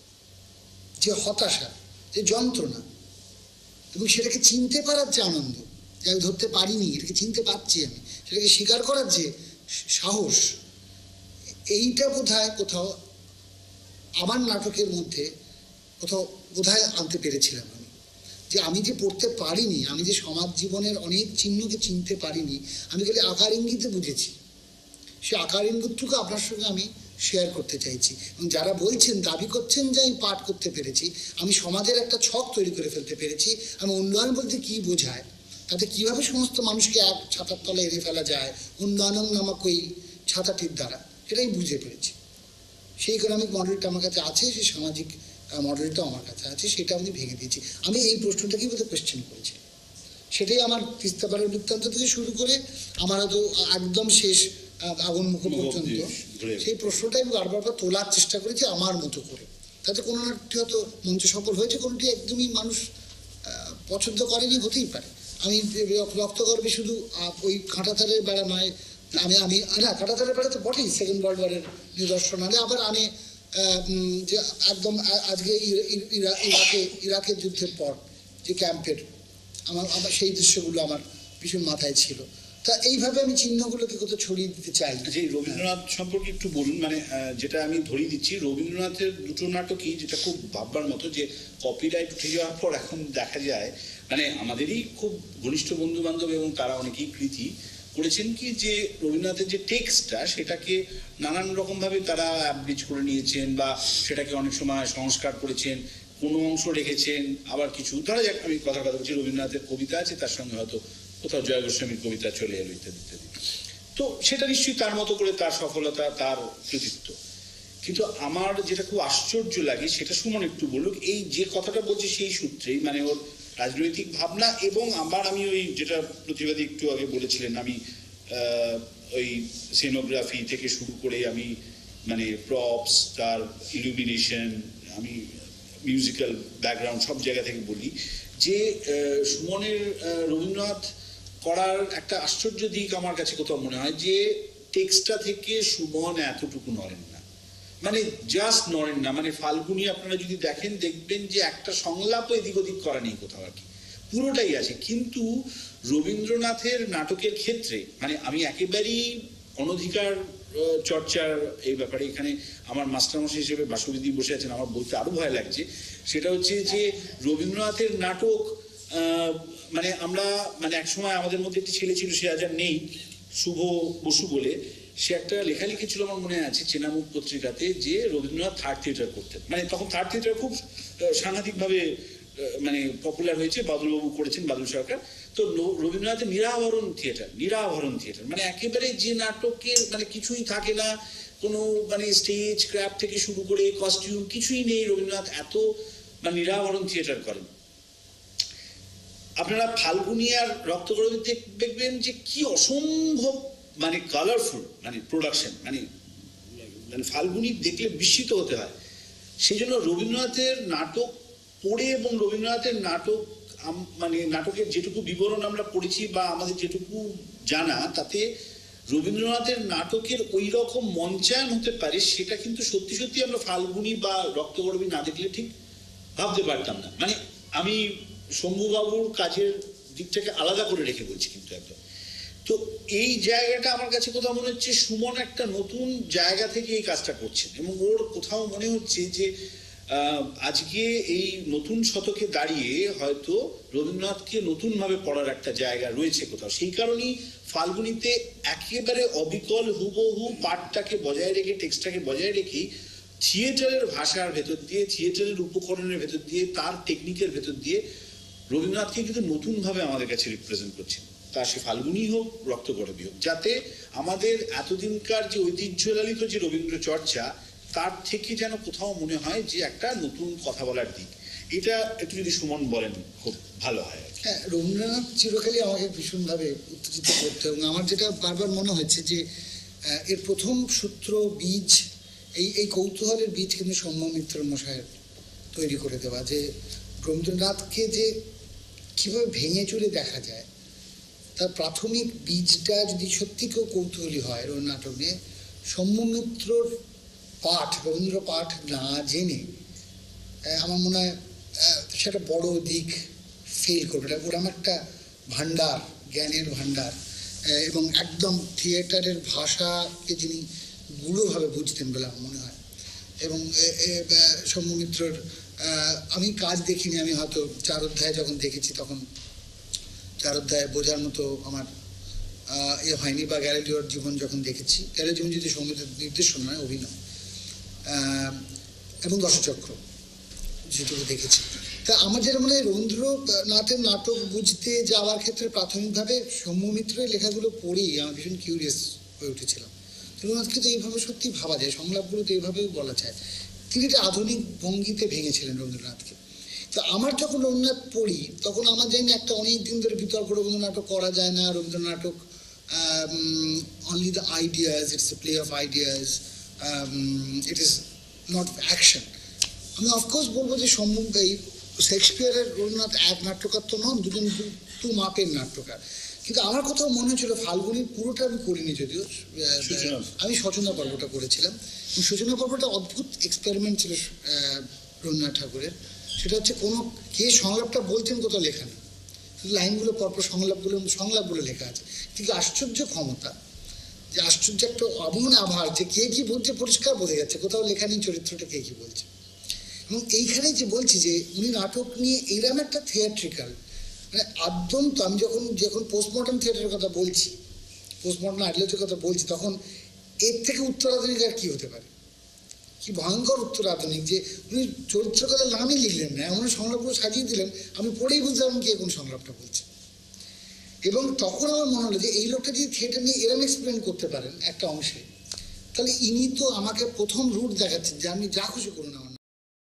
যে হতাশা, যে যন্ত্রণা, এবং সেটাকে চিনতে পারার যে আনন্দ, যে আমি ধরতে পারিনি, এটাকে চিনতে পারছি আমি, সেটাকে স্বীকার করার যে সাহস, এইটা বোধহয় কোথাও আমার নাটকের মধ্যে কোথাও বোধহয় আনতে পেরেছিলাম আমি, যে আমি যে পড়তে পারিনি, আমি যে সমাজ জীবনের অনেক চিহ্নকে চিনতে পারিনি, আমি খালি আকার ইঙ্গিতে বুঝেছি, সে আকার ইঙ্গিতটুকু আপনার সঙ্গে আমি শেয়ার করতে চাইছি। এবং যারা বলছেন, দাবি করছেন যে আমি পাঠ করতে পেরেছি, আমি সমাজের একটা ছক তৈরি করে ফেলতে পেরেছি, আমি উন্নয়ন বলতে কী বোঝায়, তাতে কীভাবে সমস্ত মানুষকে এক ছাতার তলে এনে ফেলা যায় উন্নয়ন নামক ওই ছাতাটির দ্বারা, সেটাই বুঝতে পেরেছি। সেই ইকোনমিক মডেলটা আমার কাছে আছে, সেই সামাজিক মডেলটা আমার কাছে আছে, সেটা আমি ভেঙে দিয়েছি। আমি এই প্রশ্নটাকেই বোধহয় কোয়েশ্চেন করেছি, সেটাই আমার তিস্তাপাড়ের বৃত্তান্ত থেকে শুরু করে আমার হয়তো একদম শেষ আগুন মুখ পর্যন্ত সেই প্রশ্নটাই আমি বারবার তোলার চেষ্টা করেছি আমার মতো করে। তাতে কোনো একটি হয়তো মঞ্চ সফল হয়েছে, কোনোটি একদমই মানুষ পছন্দ করেনি, হতেই পারে। আমি রক্তগর্বে শুধু ওই কাঁটাতারের বেড়া নয়, আমি না কাঁটাতারের বেড়া তো বটেই, সেকেন্ড ওয়ার্ল্ড ওয়ারের নিদর্শন, আনে আবার যে একদম আজকে ইরাকের যুদ্ধের পর যে ক্যাম্পের আমার সেই দৃশ্যগুলো আমার ভীষণ মাথায় ছিল। তা এইভাবে আমি চিহ্নগুলোকে কোথাও ছড়িয়ে দিতে চাই। যে রবীন্দ্রনাথ সম্পর্কে একটু বলুন, মানে যেটা আমি ধরিয়ে দিচ্ছি, রবীন্দ্রনাথের দুটো নাটকই যেটা খুব ভাববার মতো, যে কপিরাইট উঠে যাওয়ার পর এখন দেখা যায়, মানে আমাদেরই খুব ঘনিষ্ঠ বন্ধু বান্ধব এবং তারা অনেকেই কৃতি করেছেন কি, যে রবীন্দ্রনাথের যে টেক্সটটা সেটাকে নানান রকমভাবে তারা অ্যাবরিজ করে নিয়েছেন বা সেটাকে অনেক সময় সংস্কার করেছেন, কোনো অংশ রেখেছেন, আবার কিছু ধরা যাক, আমি কথা বলছি রবীন্দ্রনাথের কবিতা আছে, তার সঙ্গে হয়তো কোথাও জয় গোস্বামীর কবিতা চলে এলো ইত্যাদি ইত্যাদি। তো সেটা নিশ্চয়ই তার মতো করে তার সফলতা, তার কৃতিত্ব। কিন্তু আমার যেটা খুব আশ্চর্য লাগে সেটা সুমন একটু বলুক, এই যে কথাটা বলছে সেই সূত্রেই, মানে ওর রাজনৈতিক ভাবনা এবং আমি ওই যেটা প্রতিবাদী একটু আগে বলেছিলেন, আমি ওই সিনোগ্রাফি থেকে শুরু করে আমি মানে প্রপস, তার ইলুমিনেশন, আমি মিউজিক্যাল ব্যাকগ্রাউন্ড সব জায়গা থেকে বলি যে সুমনের রবীন্দ্রনাথ করার একটা আশ্চর্য দিক আমার কাছে কোথাও মনে হয় যে টেক্সটটা থেকে সুমন এতটুকু নড়েন না, মানে জাস্ট নড়েন না। মানে ফাল্গুনি আপনারা যদি দেখেন দেখবেন যে একটা সংলাপও এদিক ওদিক করা নেই কোথাও, আর কি পুরোটাই আছে। কিন্তু রবীন্দ্রনাথের নাটকের ক্ষেত্রে মানে আমি একেবারেই অনধিকার চর্চার এই ব্যাপারে এখানে আমার মাস্টারমশাই হিসেবে বাসুবিদি বসে আছেন, আমার বলতে আরো ভয় লাগছে। সেটা হচ্ছে যে রবীন্দ্রনাথের নাটক মানে আমরা মানে একসময় আমাদের মধ্যে একটি ছেলে ছিল, সে আজ আর নেই, শুভ বসু বলে, সে একটা লেখা লিখেছিল আমার মনে আছে চেনামুখ পত্রিকাতে, যে রবীন্দ্রনাথ থার্ড থিয়েটার করতেন। মানে তখন থার্ড থিয়েটার খুব সাংঘাতিকভাবে মানে পপুলার হয়েছে, বাদলবাবু করেছেন, বাদল সরকার। তো রবীন্দ্রনাথের নিরাভরণ থিয়েটার, মানে একেবারে যে নাটকের মানে কিছুই থাকে না, কোনো মানে স্টেজ ক্র্যাফট থেকে শুরু করে কস্টিউম কিছুই নেই, রবীন্দ্রনাথ এত মানে নিরাভরণ থিয়েটার করেন। আপনারা ফাল্গুনি আর রক্তকরবী দেখবেন যে কি অসম্ভব মানে কালারফুল মানে প্রোডাকশন, মানে ফাল্গুনি দেখলে বিস্মিত হতে হয়। সেই জন্য রবীন্দ্রনাথের নাটক পড়ে এবং রবীন্দ্রনাথের নাটক মানে নাটকের যেটুকু বিবরণ আমরা পড়েছি বা আমাদের যেটুকু জানা, তাতে রবীন্দ্রনাথের নাটকের ওই রকম মঞ্চায়ন হতে পারে সেটা কিন্তু সত্যি সত্যি আমরা ফাল্গুনি বা রক্তকরবী না দেখলে ঠিক ভাবতে পারতাম না। মানে আমি শম্ভুবাবুর কাজের দিকটাকে আলাদা করে রেখে বলছি কিন্তু একদম। তো এই জায়গাটা আমার কাছে কোথাও মনে হচ্ছে সুমন একটা নতুন জায়গা থেকে এই কাজটা করছেন এবং ওর কোথাও মনে হচ্ছে যে আজকে এই নতুন শতকে দাঁড়িয়ে হয়তো রবীন্দ্রনাথকে নতুনভাবে পড়ার একটা জায়গা রয়েছে কোথাও। সেই কারণেই ফাল্গুনিতে একেবারে অবিকল হুবহু পাঠটাকে বজায় রেখে, টেক্সটটাকে বজায় রেখেই থিয়েটারের ভাষার ভেতর দিয়ে, থিয়েটারের উপকরণের ভেতর দিয়ে, তার টেকনিকের ভেতর দিয়ে রবীন্দ্রনাথকে কিন্তু নতুনভাবে আমাদের কাছে রিপ্রেজেন্ট করছেন, তা সে ফাল্গুনি হোক, রক্তকরবী হোক, যাতে আমাদের এতদিনকার যে ঐতিহ্যলালিত যে রবীন্দ্র চর্চা তার থেকে যেন কোথাও মনে হয় যে একটা নতুন কথা বলার দিক। এটা একটু যদি সুমন বলেন খুব ভালো হয়। হ্যাঁ, রবীন্দ্রনাথ চিরকালই আমাকে ভীষণভাবে উত্তেজিত করতে, এবং আমার যেটা বারবার মনে হয়েছে যে এর প্রথম সূত্র বীজ, এই কৌতূহলের বীজ কিন্তু সৌম্য মিত্র মশায়ের তৈরি করে দেওয়া, যে রবীন্দ্রনাথকে যে কীভাবে ভেঙে চুরে দেখা যায়, তার প্রাথমিক বীজটা যদি সত্যি কেউ কৌতূহলী হয় নাটক নিয়ে, সৌম্য মিত্রর পাঠ, রবীন্দ্র পাঠ না জেনে আমার মনে হয় সেটা বড় দিক ফেল করবে। ওরকম একটা ভাণ্ডার, জ্ঞানের ভাণ্ডার, এবং একদম থিয়েটারের ভাষাকে যিনি গূঢ়ভাবে বুঝতেন বলে আমার মনে হয়। এবং সৌম্য মিত্রর আমি কাজ দেখিনি, আমি হয়তো 4 অধ্যায় যখন দেখেছি তখন 4 অধ্যায় বোঝার মতো আমার হয়নি, বা গ্যালিলিওর জীবন যখন দেখেছি, গ্যালিলিওর জীবন যদি সৌম্যের নির্দেশন নয়, অভিনয়, এবং দশচক্র যেটুকু দেখেছি। তা আমার যেটা মনে হয় রবীন্দ্রনাথের নাটক বুঝতে যাওয়ার ক্ষেত্রে প্রাথমিকভাবে সৌম্য মিত্রের লেখাগুলো পড়েই আমি ভীষণ কিউরিয়াস হয়ে উঠেছিলাম। রবীন্দ্রনাথকে তো এইভাবে সত্যি ভাবা যায়, সংলাপগুলো তো এইভাবেও বলা যায়। তিনি একটা আধুনিক ভঙ্গিতে ভেঙেছিলেন রবীন্দ্রনাথকে। তো আমার যখন রবীন্দ্রনাথ পড়ি তখন আমার জানি একটা অনেক দিন ধরে বিতর্ক, রবীন্দ্র নাটক করা যায় না, রবীন্দ্র নাটক only the ideas, it's a play of ideas, it is not action. আমি অফকোর্স বলবো যে এই শেক্সপিয়ারের রবীন্দ্রনাথ এক নাট্যকার তো নন, দুজন দু মাপের নাট্যকার, কিন্তু আমার কোথাও মনে হচ্ছিল ফাল্গুনির পুরোটা আমি করিনি, যদিও সূচনা। আমি সূচনা পর্বটা করেছিলাম। সূচনা পর্বটা অদ্ভুত এক্সপেরিমেন্ট ছিল রবীন্দ্রনাথ ঠাকুরের। সেটা হচ্ছে কোনো কে সংলাপটা বলছেন কোথাও লেখা নেই, শুধু লাইনগুলো পরপর সংলাপগুলো লেখা আছে। ঠিক আশ্চর্য ক্ষমতা, যে আশ্চর্য একটা এমন আভার যে কে কি বলছে পরিষ্কার বোঝা যাচ্ছে, কোথাও লেখা নেই চরিত্রটা কে কি বলছে। এবং এইখানে যে বলছি যে উনি নাটক নিয়ে এইরকম একটা থিয়েট্রিক্যাল, মানে আদ্যন্ত আমি যখন পোস্টমর্টম থিয়েটারের কথা বলছি, পোস্টমর্টম আইডিওলজির কথা বলছি, তখন এর থেকে উত্তরাধুনিক আর কি হতে পারে? কি ভয়ঙ্কর উত্তরাধুনিক যে উনি চরিত্রের কথা নামই লিখলেন না, এমন সংলাপগুলো সাজিয়ে দিলেন আমি পড়েই বুঝতে পারলাম কে কোন সংলাপটা বলছে। এবং তখন আমার মনে হলো যে এই লোকটা যদি থিয়েটার নিয়ে এরম এক্সপ্লেন করতে পারেন একটা অংশে, তাহলে ইনি তো আমাকে প্রথম রুট দেখাচ্ছেন যে আমি যা খুশি করুন আমার